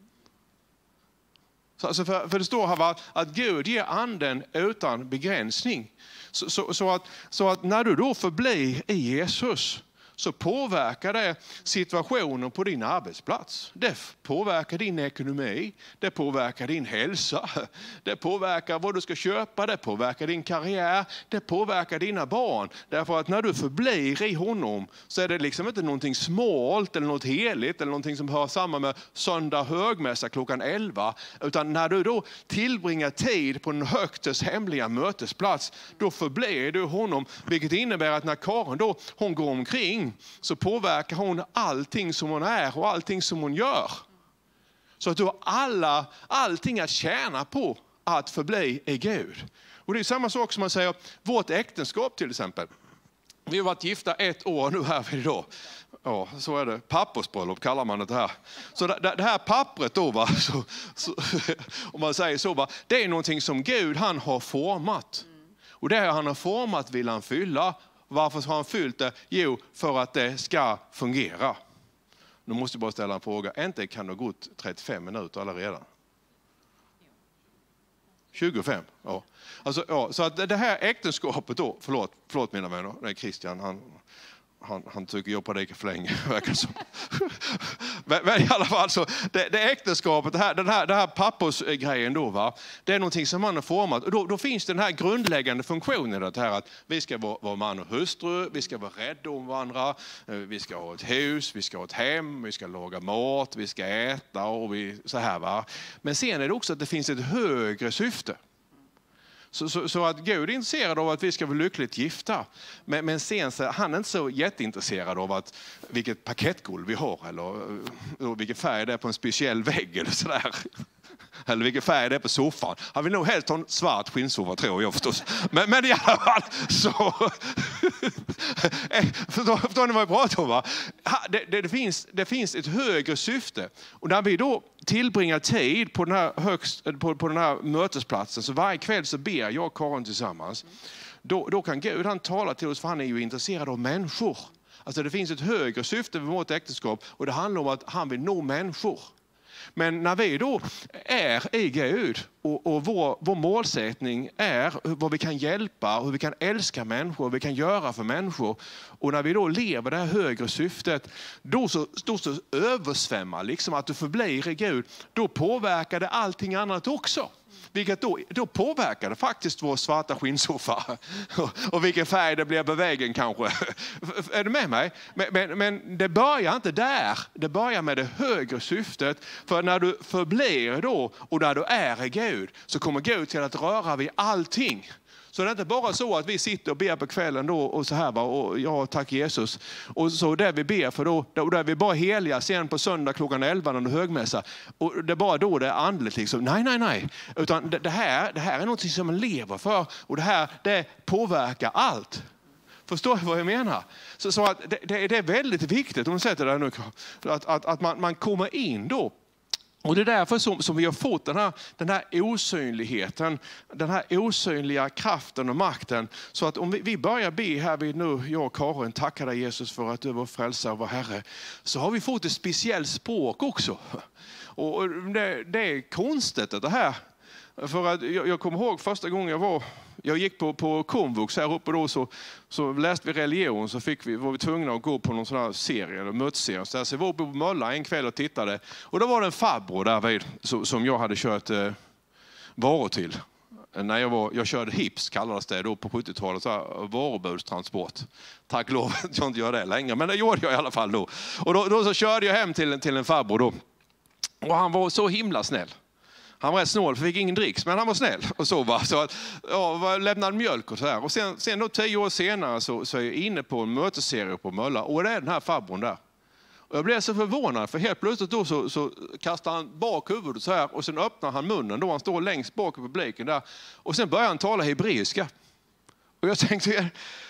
Så, alltså för, för det står här att, att Gud ger anden utan begränsning. Så, så, så, att, så att när du då förblir i Jesus, så påverkar det situationen på din arbetsplats. Det påverkar din ekonomi, det påverkar din hälsa, det påverkar vad du ska köpa, det påverkar din karriär, det påverkar dina barn. Därför att när du förblir i honom, så är det liksom inte någonting smalt eller något heligt eller någonting som hör samman med söndag högmässa klockan elva. Utan när du då tillbringar tid på den högtes hemliga mötesplats, då förblir du honom. Vilket innebär att när Karin då, hon går omkring, så påverkar hon allting som hon är och allting som hon gör. Så att du har alla, allting att tjäna på att förbli i Gud. Och det är samma sak som man säger, vårt äktenskap till exempel. Vi har varit gifta ett år nu här idag. Ja, så är det. Pappersbröllop kallar man det här. Så det, det här pappret då, va, så, så, om man säger så, va, det är någonting som Gud, han har format. Och det han har format vill han fylla. Varför har han fyllt det? Jo, för att det ska fungera. Nu måste jag bara ställa en fråga. Inte kan det ha gått trettiofem minuter eller redan? tjugofem, ja. Alltså, ja. Så att det här äktenskapet då, förlåt, förlåt mina vänner, det är Christian, han, han, han tycker jag predikar för länge, verkar så. men, men i alla fall så, det, det äktenskapet, det här, den här, det här pappersgrejen då, va, det är någonting som man har format. Och då, då finns den här grundläggande funktionen, det här att vi ska vara, vara man och hustru, vi ska vara rädda om varandra, vi ska ha ett hus, vi ska ha ett hem, vi ska laga mat, vi ska äta och vi, så här, va. Men sen är det också att det finns ett högre syfte. Så, så, så att Gud är intresserad av att vi ska vara lyckligt gifta. Men, men sen så han är inte så jätteintresserad av att vilket paketgolv vi har eller, eller vilken färg det är på en speciell vägg eller sådär. Eller vilken färg det är på soffan. Han vill nog helt ha en svart skinnsoffa, tror jag förstås. Men, men i alla fall så... förstår, förstår ni vad jag pratar om, va? Det, det, det, finns, det finns ett högre syfte. Och när vi då tillbringar tid på den här, högst, på, på den här mötesplatsen, så varje kväll så ber jag och Karin tillsammans. Då, då kan Gud, han tala till oss, för han är ju intresserad av människor. Alltså det finns ett högre syfte med vårt äktenskap, och det handlar om att han vill nå människor. Men när vi då är i Gud och, och vår, vår målsättning är vad vi kan hjälpa, hur vi kan älska människor, vad vi kan göra för människor. Och när vi då lever det här högre syftet, då så, då så översvämmar liksom att du förblir i Gud. Då påverkar det allting annat också. Vilket då, då påverkar det faktiskt vår svarta skinnsoffa. Och vilken färg det blir på väggen kanske. Är du med mig? Men, men, men det börjar inte där. Det börjar med det högre syftet. För när du förblir då och när du är i Gud, så kommer Gud till att röra vid allting. Så det är inte bara så att vi sitter och ber på kvällen då och så här va, och ja, tack Jesus. Och så där vi ber, för då, då där vi bara heliga sen på söndag klockan elva under högmässa. Och det är bara då det är andligt liksom. Nej, nej, nej. Utan det, det, här, det här är något som man lever för. Och det här, det påverkar allt. Förstår du vad jag menar? Så, så att det, det, det är väldigt viktigt, om du sätter det nu, att, att, att man, man kommer in då. Och det är därför som, som vi har fått den här, den här osynligheten, den här osynliga kraften och makten. Så att om vi, vi börjar be här vid nu, jag och Karin, tackar dig Jesus för att du var frälsare och var Herre. Så har vi fått ett speciellt språk också. Och det, det är konstigt det här. För att jag, jag kommer ihåg första gången jag var, jag gick på, på komvux här uppe då, så, så läste vi religion, så fick vi, var vi tvungna att gå på någon sån här serie, eller mötesserie. Så, så jag var uppe på Mölla en kväll och tittade, och då var det en farbror där vid, så, som jag hade kört eh, varor till. När jag, var, jag körde hips, kallades det då på sjuttiotalet, så här, varubudstransport. Tack lov att jag inte gör det längre, men det gjorde jag i alla fall då. Och då, då så körde jag hem till, till en farbror då, och han var så himla snäll. Han var rätt snål, för fick ingen dricks, men han var snäll. Och så var så att, ja, lämnade mjölk och så här. Och sen, sen då tio år senare så, så är jag inne på en mötesserie på Mölla. Och det är den här farbrorn där. Och jag blev så förvånad, för helt plötsligt då så, så kastar han bak huvudet så här. Och sen öppnar han munnen då, han står längst bak i publiken där. Och sen börjar han tala hebreiska. Och jag tänkte,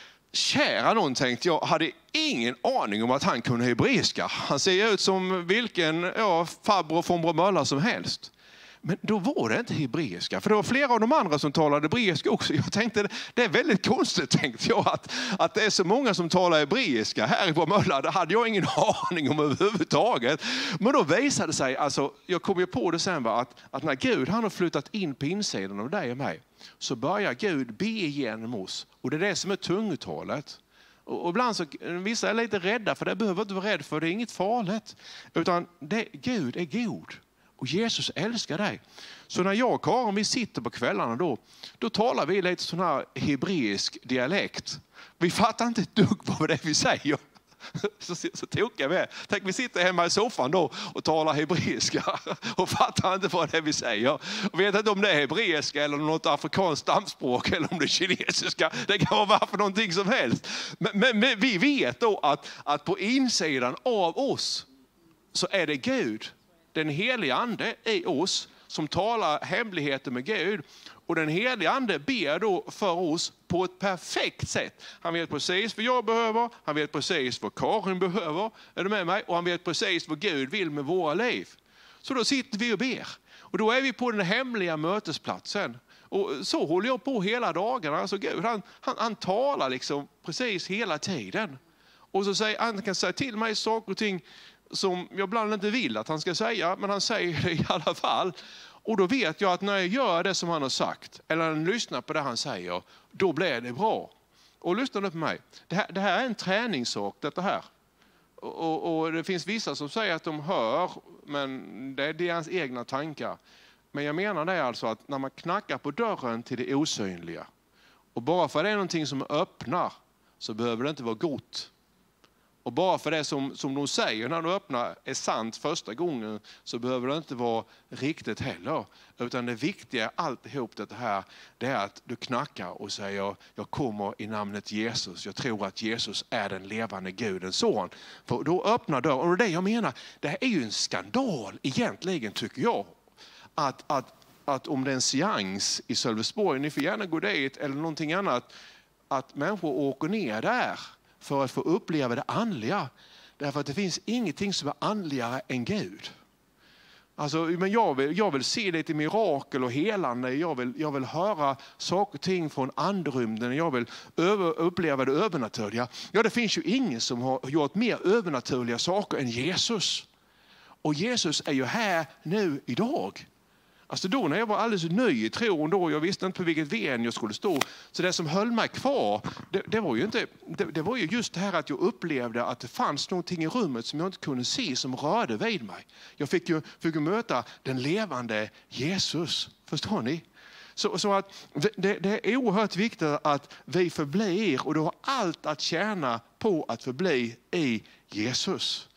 kära någon, tänkte jag, hade ingen aning om att han kunde hebreiska. Han ser ut som vilken ja, farbror från Mölla som helst. Men då var det inte hebreiska, för det var flera av de andra som talade hebreiska också. Jag tänkte, det är väldigt konstigt, tänkte jag, att, att det är så många som talar hebreiska här i Bromölla. Det hade jag ingen aning om överhuvudtaget. Men då visade det sig, alltså, jag kom ju på det sen, va, att, att när Gud han har flyttat in på insidan av dig och mig, så börjar Gud be genom oss. Och det är det som är tungotalet. Och ibland så, vissa är lite rädda, för det behöver inte vara rädd för, det är inget farligt. Utan det, Gud är god. Och Jesus älskar dig. Så när jag och Karin vi sitter på kvällarna då, då talar vi lite sån här hebreisk dialekt. Vi fattar inte ett dugg vad det är vi säger. Så, så tokiga vi är. Tänk, vi sitter hemma i soffan då och talar hebreiska och fattar inte vad det är vi säger. Och vet inte om det är hebreiska eller något afrikanskt stamspråk eller om det är kinesiska. Det kan vara varför någonting som helst. Men, men, men vi vet då att, att på insidan av oss så är det Gud. Den heliga ande i oss som talar hemligheter med Gud. Och den heliga ande ber då för oss på ett perfekt sätt. Han vet precis vad jag behöver. Han vet precis vad Karin behöver. Är du med mig? Och han vet precis vad Gud vill med våra liv. Så då sitter vi och ber. Och då är vi på den hemliga mötesplatsen. Och så håller jag på hela dagarna. Alltså Gud, han, han, han talar liksom precis hela tiden. Och så säger han kan säga till mig saker och ting som jag ibland inte vill att han ska säga, men han säger det i alla fall. Och då vet jag att när jag gör det som han har sagt, eller när jag lyssnar på det han säger, då blir det bra. Och lyssna nu på mig. Det här, det här är en träningssak, detta här. Och, och, och det finns vissa som säger att de hör, men det är deras egna tankar. Men jag menar det alltså att när man knackar på dörren till det osynliga, och bara för det är någonting som öppnar, så behöver det inte vara gott. Och bara för det som, som de säger när de öppnar är sant första gången, så behöver det inte vara riktigt heller. Utan det viktiga alltihop det här, det är att du knackar och säger, jag kommer i namnet Jesus. Jag tror att Jesus är den levande Gudens son. För då öppnar dörren. Och det jag menar, det här är ju en skandal egentligen, tycker jag. Att, att, att om det är en seans i Sölvesborg, ni får gärna gå dit eller någonting annat, att människor åker ner där för att få uppleva det andliga. Därför att det finns ingenting som är andligare än Gud. Alltså, men jag, vill, jag vill se lite mirakel och helande. Jag vill, jag vill höra saker och ting från andrymden. Jag vill över, uppleva det övernaturliga. Ja, det finns ju ingen som har gjort mer övernaturliga saker än Jesus. Och Jesus är ju här nu idag. Alltså då när jag var alldeles ny i tron då, jag visste inte på vilket ben jag skulle stå. Så det som höll mig kvar, det, det var ju inte, det, det var ju just det här att jag upplevde att det fanns någonting i rummet som jag inte kunde se som rörde vid mig. Jag fick ju, fick ju möta den levande Jesus, förstår ni? Så, så att det, det är oerhört viktigt att vi förblir, och du har allt att tjäna på att förbli i Jesus.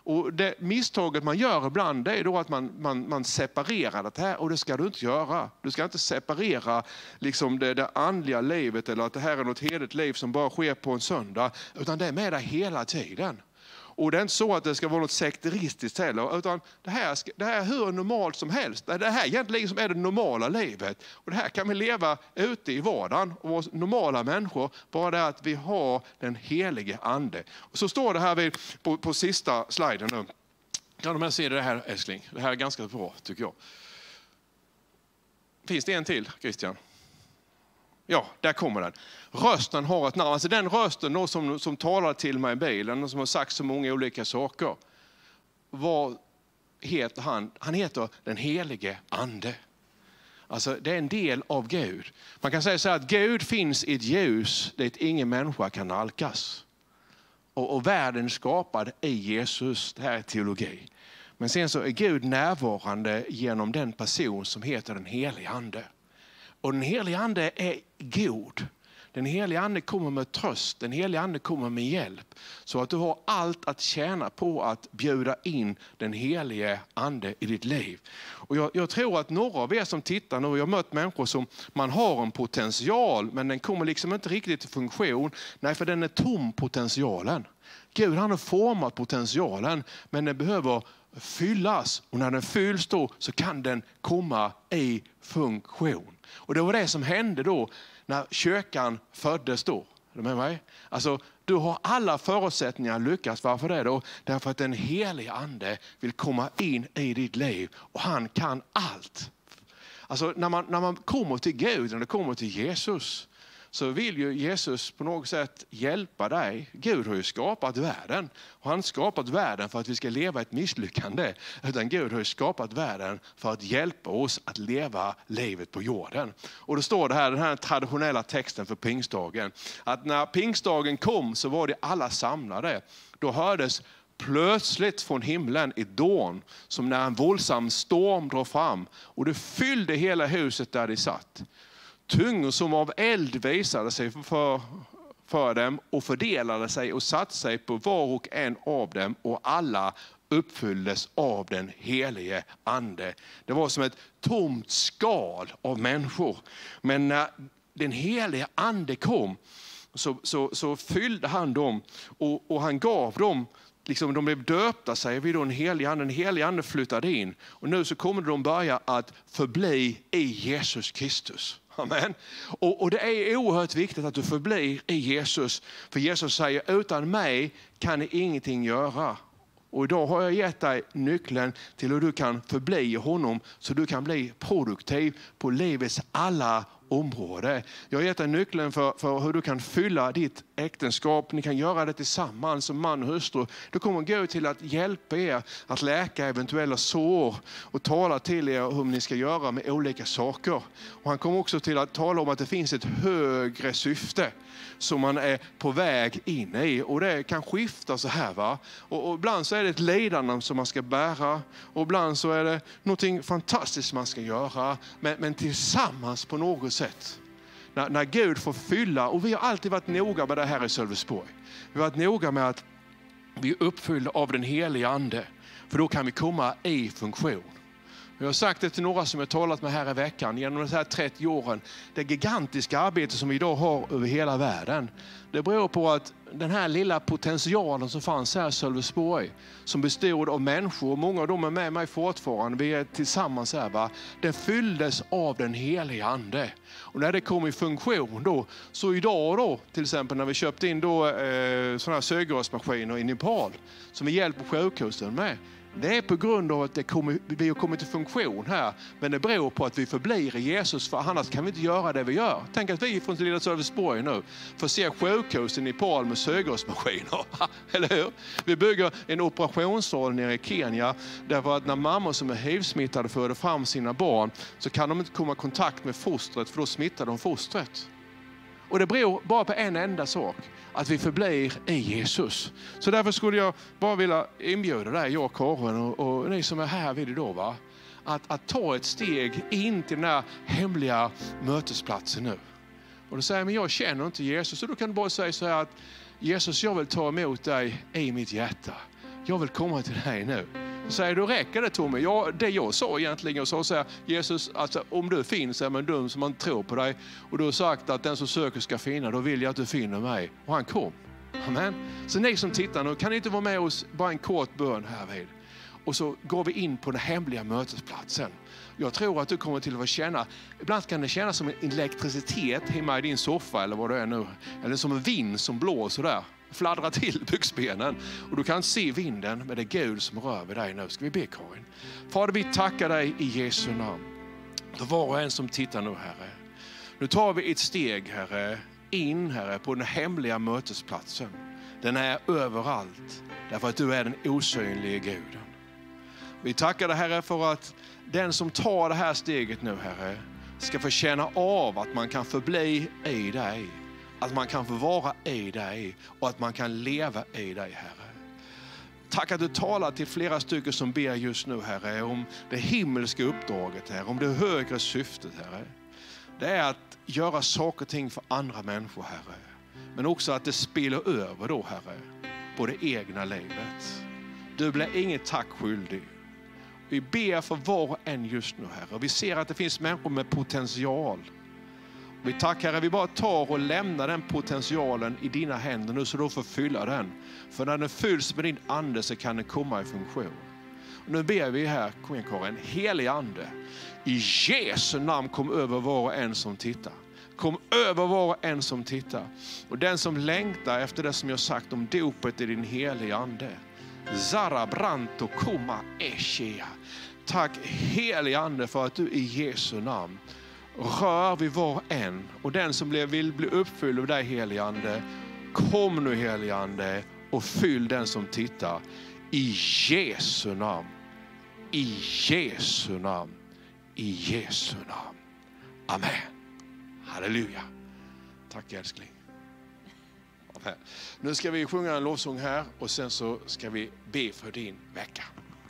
Och det misstaget man gör ibland, det är då att man, man, man separerar det här, och det ska du inte göra. Du ska inte separera liksom det, det andliga livet, eller att det här är något heligt liv som bara sker på en söndag, utan det är med dig hela tiden. Och det är inte så att det ska vara något sekteristiskt heller, utan det här, ska, det här är hur normalt som helst. Det här egentligen som är det normala livet. Och det här kan vi leva ute i vardagen och vara normala människor, bara det att vi har den helige ande. Och så står det här vid, på, på sista sliden nu. Kan du med se det här, älskling? Det här är ganska bra, tycker jag. Finns det en till, Christian? Ja, där kommer den. Rösten har ett namn. Alltså den rösten då som, som talar till mig i bilen och som har sagt så många olika saker. Vad heter han? Han heter den helige ande. Alltså det är en del av Gud. Man kan säga så här att Gud finns i ett ljus dit ingen människa kan nalkas. Och, och världen skapad i Jesus. Det här är teologi. Men sen så är Gud närvarande genom den person som heter den helige ande. Och den helige ande är god. Den helige ande kommer med tröst. Den helige ande kommer med hjälp. Så att du har allt att tjäna på att bjuda in den helige ande i ditt liv. Och jag, jag tror att några av er som tittar nu, jag har mött människor som man har en potential, men den kommer liksom inte riktigt till funktion. Nej, för den är tom, potentialen. Gud, han har format potentialen, men den behöver fyllas. Och när den fylls då så kan den komma i funktion. Och det var det som hände då när kyrkan föddes då. Är du med mig? Alltså, du har alla förutsättningar att lyckas. Varför det då? Därför att den helige ande vill komma in i ditt liv. Och han kan allt. Alltså när man, när man kommer till Gud, när det kommer till Jesus, så vill ju Jesus på något sätt hjälpa dig. Gud har ju skapat världen. Och han har skapat världen för att vi ska leva ett misslyckande. Utan Gud har ju skapat världen för att hjälpa oss att leva livet på jorden. Och då står det här, den här traditionella texten för pingstdagen. Att när pingstdagen kom så var det alla samlade. Då hördes plötsligt från himlen ett dån som när en våldsam storm drar fram. Och det fyllde hela huset där de satt. Tungor som av eld visade sig för, för dem och fördelade sig och satte sig på var och en av dem, och alla uppfylldes av den helige ande. Det var som ett tomt skal av människor. Men när den helige ande kom så, så, så fyllde han dem och, och han gav dem. Liksom de blev döpta, säger vi då, en helig ande. En helig ande flyttade in. Och nu så kommer de börja att förbli i Jesus Kristus. Amen. Och, och det är oerhört viktigt att du förblir i Jesus. För Jesus säger, utan mig kan ni ingenting göra. Och idag har jag gett dig nyckeln till hur du kan förbli i honom. Så du kan bli produktiv på livets alla områden. Jag har gett dig nyckeln för, för hur du kan fylla ditt äktenskap. Ni kan göra det tillsammans som man och hustru. Då kommer Gud till att hjälpa er att läka eventuella sår och tala till er hur ni ska göra med olika saker. Och han kommer också till att tala om att det finns ett högre syfte som man är på väg in i. Och det kan skifta så här, va. Och, och ibland så är det ett lidande som man ska bära. Och ibland så är det någonting fantastiskt man ska göra. Men, men tillsammans på något sätt. När, när Gud får fylla. Och vi har alltid varit noga med det här i Sölvesborg. Vi har varit noga med att vi är uppfyllda av den helige ande. För då kan vi komma i funktion. Jag har sagt det till några som jag talat med här i veckan. Genom de här trettio åren. Det gigantiska arbete som vi idag har över hela världen. Det beror på att den här lilla potentialen som fanns här i Sölvesborg. Som bestod av människor. Och många av dem är med mig fortfarande. Vi är tillsammans här, va. Den fylldes av den heliga ande. Och när det kom i funktion då. Så idag då. Till exempel när vi köpte in då eh, sådana här sugrörsmaskiner i Nepal. Som vi hjälper sjukhusen med. Det är på grund av att det kommer, vi har kommit till funktion här. Men det beror på att vi förblir i Jesus. För annars kan vi inte göra det vi gör. Tänk att vi från Lilla Sölvesborg nu får se sjukhusen i Nepal med sugrörsmaskiner. Eller hur? Vi bygger en operationssal nere i Kenya. Därför att när mammor som är hiv-smittade föder fram sina barn. Så kan de inte komma i kontakt med fostret. För då smittar de fostret. Och det beror bara på en enda sak. Att vi förblir i Jesus. Så därför skulle jag bara vilja inbjuda dig, jag och Karin och, och ni som är här vid idag, va? Att, att ta ett steg in till den här hemliga mötesplatsen nu. Och då säger jag, men jag känner inte Jesus. Så då kan du bara säga så här att Jesus, jag vill ta emot dig i mitt hjärta. jag vill komma till dig nu. Så säger du, räcker det Tommy? Ja, det jag sa egentligen, jag sa så här, Jesus, alltså, om du finns är man dum som man tror på dig. Och du har sagt att den som söker ska finna, då vill jag att du finner mig. Och han kom. Amen. Så ni som tittar nu, kan ni inte vara med oss bara en kort bön här vid? Och så går vi in på den hemliga mötesplatsen. Jag tror att du kommer till att känna, ibland kan det kännas som en elektricitet hemma i din soffa eller vad det är nu. Eller som en vind som blåser där. Fladdrar till byxbenen. Och du kan se vinden, men det är Gud som rör vid dig nu. Ska vi be, Karin? Fader, vi tackar dig i Jesu namn. För var och en som tittar nu, Herre. Nu tar vi ett steg, Herre, in, Herre, på den hemliga mötesplatsen. Den är överallt. Därför att du är den osynliga Guden. Vi tackar dig, Herre, för att den som tar det här steget nu, Herre, ska få känna av att man kan förbli i dig. Att man kan få vara i dig och att man kan leva i dig, Herre. Tack att du talar till flera stycken som ber just nu, Herre, om det himmelska uppdraget, Herre, om det högre syftet, Herre. Det är att göra saker och ting för andra människor, Herre. Men också att det spiller över då, Herre, på det egna livet. Du blir inget tack skyldig. Vi ber för var och en just nu, Herre. Vi ser att det finns människor med potential. Vi tackar, Herre, vi bara tar och lämnar den potentialen i dina händer nu så du får fylla den. För när den fylls med din ande så kan den komma i funktion. Och nu ber vi här, kom igen Karin, helig ande. I Jesu namn kom över var och en som tittar. Kom över var och en som tittar. Och den som längtar efter det som jag sagt om dopet i din heliga ande. Zara branto koma eshia. Tack helig ande för att du i Jesu namn rör vi var en. Och den som vill bli uppfylld av dig helig ande, kom nu helig ande och fyll den som tittar. I Jesu namn. I Jesu namn. I Jesu namn. Amen. Halleluja. Tack älskling. Amen. Nu ska vi sjunga en lovsång här och sen så ska vi be för din vecka.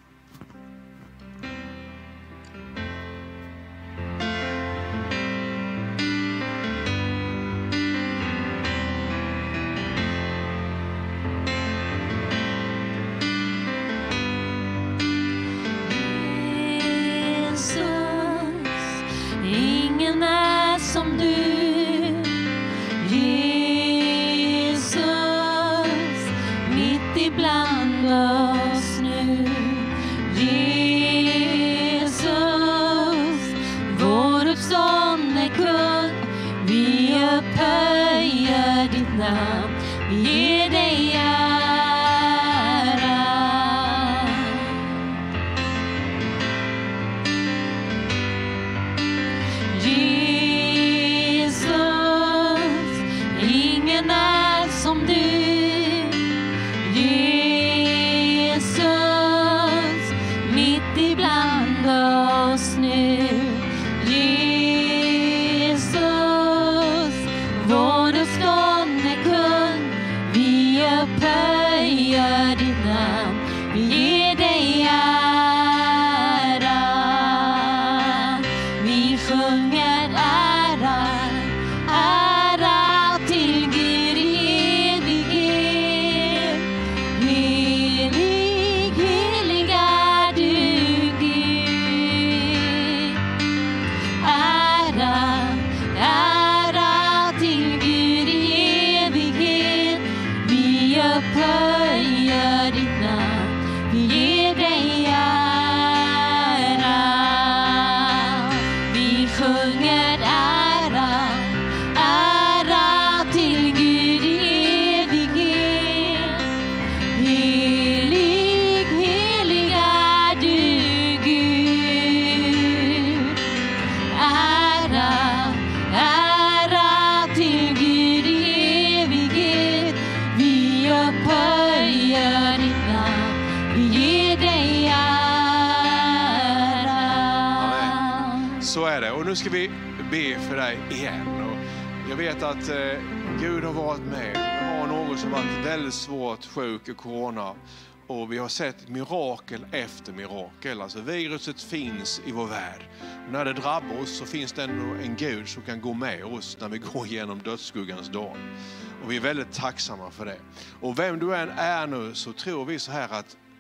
Som du, Jesus, mitt ibland oss nu. Jesus, vår uppståndne kung, vi upphöjer ditt namn, vi ger dig ära. Som du, Jesus, mitt ibland oss nu. Jesus, vår uppståndne kung, vi upphöjer ditt namn, vi ger dig ära. Vi sjunger ära, ära till Gud. Nu ska vi be för dig igen. Och jag vet att eh, Gud har varit med. Vi har någon som varit väldigt svårt sjuk i corona. Och vi har sett mirakel efter mirakel. Alltså viruset finns i vår värld. Och när det drabbar oss så finns det ändå en Gud som kan gå med oss när vi går igenom dödsskuggans dal. Och vi är väldigt tacksamma för det. Och vem du än är nu så tror vi så här att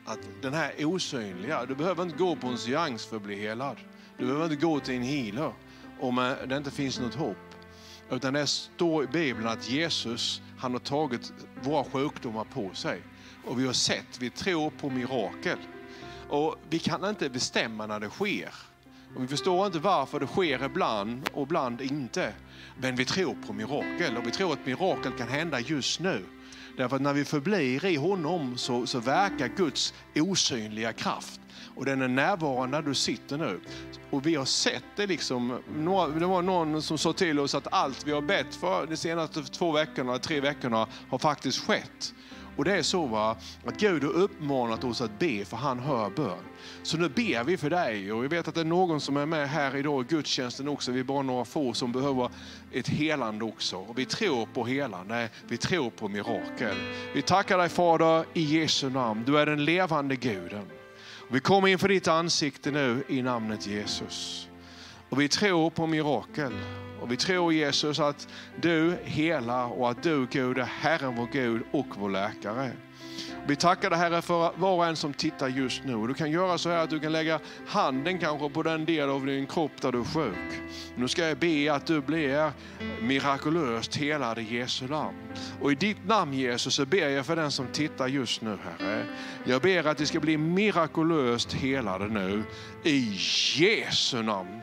att den här osynliga, du behöver inte gå på en seans för att bli helad. Du behöver inte gå till en healer om det inte finns något hopp. Utan det står i Bibeln att Jesus, han har tagit våra sjukdomar på sig. Och vi har sett, vi tror på mirakel. Och vi kan inte bestämma när det sker. Och vi förstår inte varför det sker ibland och ibland inte. Men vi tror på mirakel, och vi tror att mirakel kan hända just nu. Därför att när vi förblir i honom så, så verkar Guds osynliga kraft. Och den är närvarande när du sitter nu. Och vi har sett det liksom. Det var någon som sa till oss att allt vi har bett för de senaste två veckorna, tre veckorna har faktiskt skett. Och det är så, va, att Gud har uppmanat oss att be, för han hör bön. Så nu ber vi för dig, och jag vet att det är någon som är med här idag i gudstjänsten också. Vi är bara några få som behöver ett helande också. Och vi tror på helande, vi tror på mirakel. Vi tackar dig, Fader, i Jesu namn. Du är den levande Guden. Och vi kommer inför ditt ansikte nu i namnet Jesus. Och vi tror på mirakel. Och vi tror, Jesus, att du helar och att du, Gud, är Herren vår Gud och vår läkare. Vi tackar dig, Herre, för var och en som tittar just nu. Du kan göra så här att du kan lägga handen kanske på den del av din kropp där du är sjuk. Nu ska jag be att du blir mirakulöst helad i Jesu namn. Och i ditt namn, Jesus, så ber jag för den som tittar just nu, Herre. Jag ber att det ska bli mirakulöst helade nu i Jesu namn.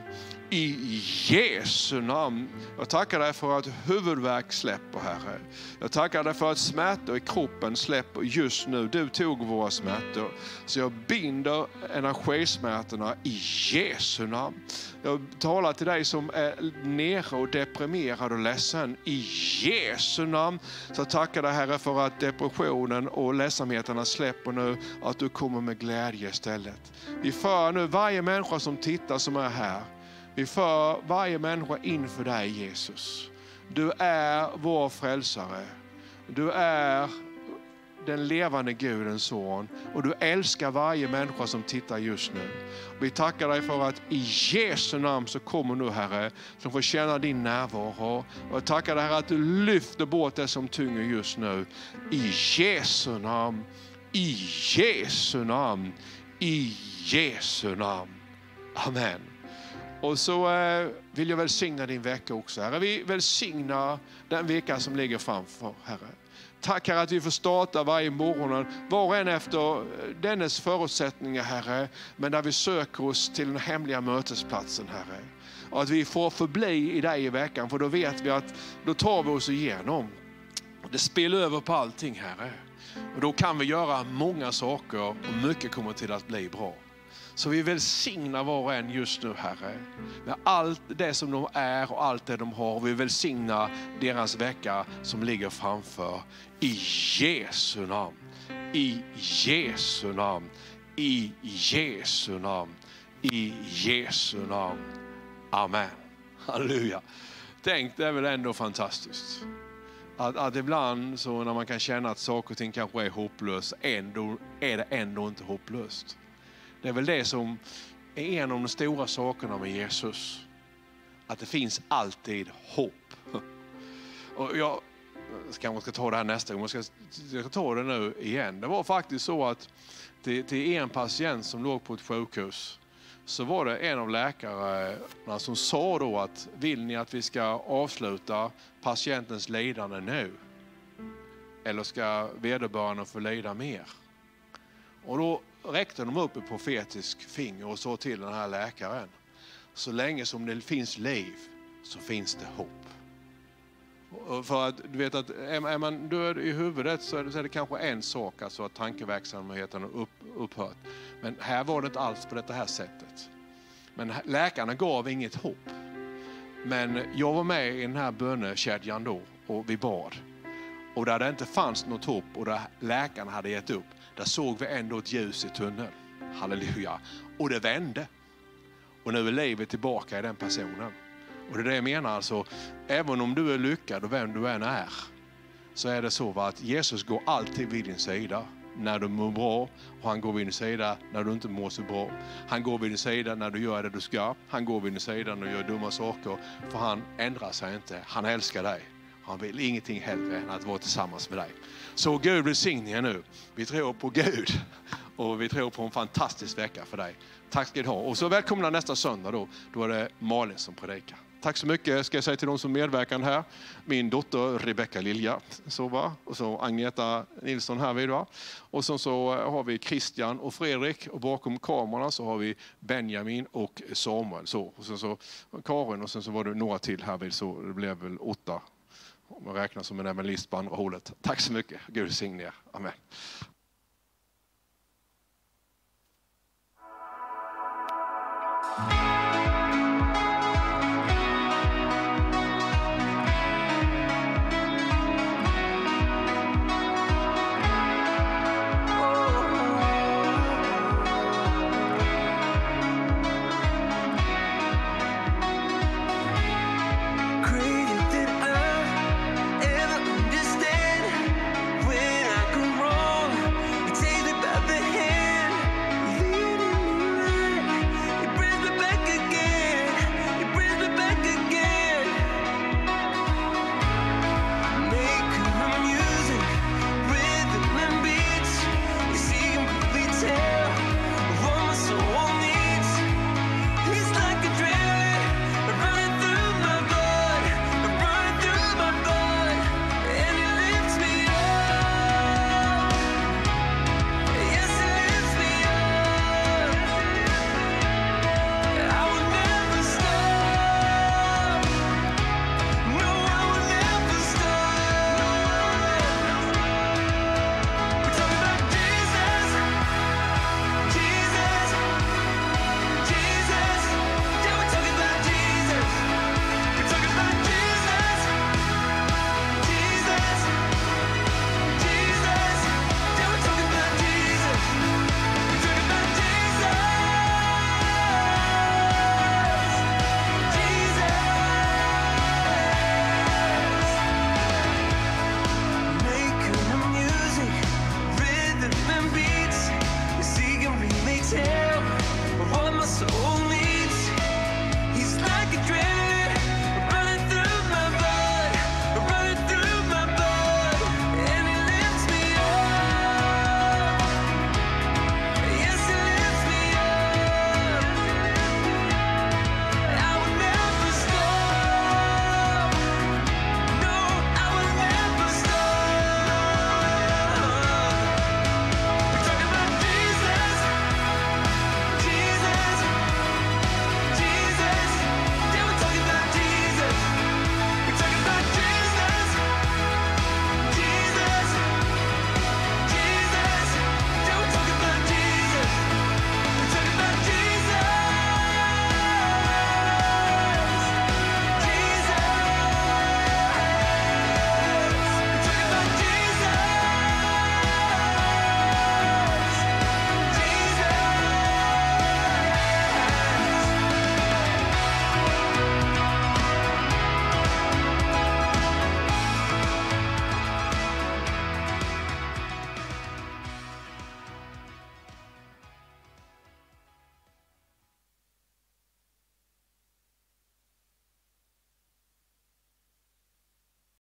I Jesu namn. Jag tackar dig för att huvudvärk släpper, Herre. Jag tackar dig för att smärtor i kroppen släpper just nu. Du tog våra smärtor. Så jag binder energismärtorna i Jesu namn. Jag talar till dig som är nere och deprimerad och ledsen i Jesu namn. Så jag tackar dig, Herre, för att depressionen och ledsamheterna släpper nu. Att du kommer med glädje istället. Vi för nu varje människa som tittar som är här. Vi för varje människa inför dig, Jesus. Du är vår frälsare. Du är den levande Gudens son. Och du älskar varje människa som tittar just nu. Vi tackar dig för att i Jesu namn så kommer nu, Herre, som får känna din närvaro. Och jag tackar dig, Herre, att du lyfter bort det som tynger just nu. I Jesu namn. I Jesu namn. I Jesu namn. Amen. Och så eh, vill jag välsigna din vecka också, Herre. Vi välsignar den vecka som ligger framför, Herre. Tack, Herre, att vi får starta varje morgon, var och en efter dennes förutsättningar, Herre. Men där vi söker oss till den hemliga mötesplatsen, Herre. Och att vi får förbli i dig i veckan, för då vet vi att då tar vi oss igenom. Det spelar över på allting, Herre. Och då kan vi göra många saker och mycket kommer till att bli bra. Så vi välsignar var och en just nu, Herre. Med allt det som de är och allt det de har. Vi välsignar deras vecka som ligger framför. I Jesu namn. I Jesu namn. I Jesu namn. I Jesu namn. Amen. Halleluja. Tänk, det är väl ändå fantastiskt. Att, att ibland så när man kan känna att saker och ting kanske är hopplöst, ändå är det ändå inte hopplöst. Det är väl det som är en av de stora sakerna med Jesus. Att det finns alltid hopp. Och jag kanske ska ta det här nästa gång. Jag ska, jag ska ta det nu igen. Det var faktiskt så att till, till en patient som låg på ett sjukhus så var det en av läkarna som sa då att vill ni att vi ska avsluta patientens lidande nu? Eller ska vederbörande få lida mer? Och då räckte de upp ett profetisk finger och sa till den här läkaren: så länge som det finns liv så finns det hopp. Och för att du vet att är man död i huvudet så är det, så är det kanske en sak, alltså att tankeverksamheten har upp, upphört. Men här var det inte alls på det här sättet. Men läkarna gav inget hopp. Men jag var med i den här bönekedjan då och vi bad. Och där det inte fanns något hopp och där läkarna hade gett upp, där såg vi ändå ett ljus i tunneln. Halleluja. Och det vände. Och nu är livet tillbaka i den personen. Och det är det jag menar, alltså, även om du är lyckad och vem du än är, så är det så att Jesus går alltid vid din sida när du mår bra, och han går vid din sida när du inte mår så bra. Han går vid din sida när du gör det du ska. Han går vid din sida när du gör dumma saker, för han ändrar sig inte. Han älskar dig. Han vill ingenting hellre än att vara tillsammans med dig. Så Gud välsigne er nu. Vi tror på Gud Och vi tror på en fantastisk vecka för dig. Tack ska du ha. Och så välkomna nästa söndag då. Då är det Malin som predikar. Tack så mycket ska jag säga till de som medverkar här. Min dotter Rebecca Lilja, så va? Och så Agneta Nilsson här vid va? Och så, så har vi Christian och Fredrik, och bakom kamerorna så har vi Benjamin och Samuel. Så, och sen så Karin, och sen så var det några till här vid, så det blev väl åtta. Om man räknar som en evangelist på andra hållet. Tack så mycket. Gud signe er. Amen. Thank you.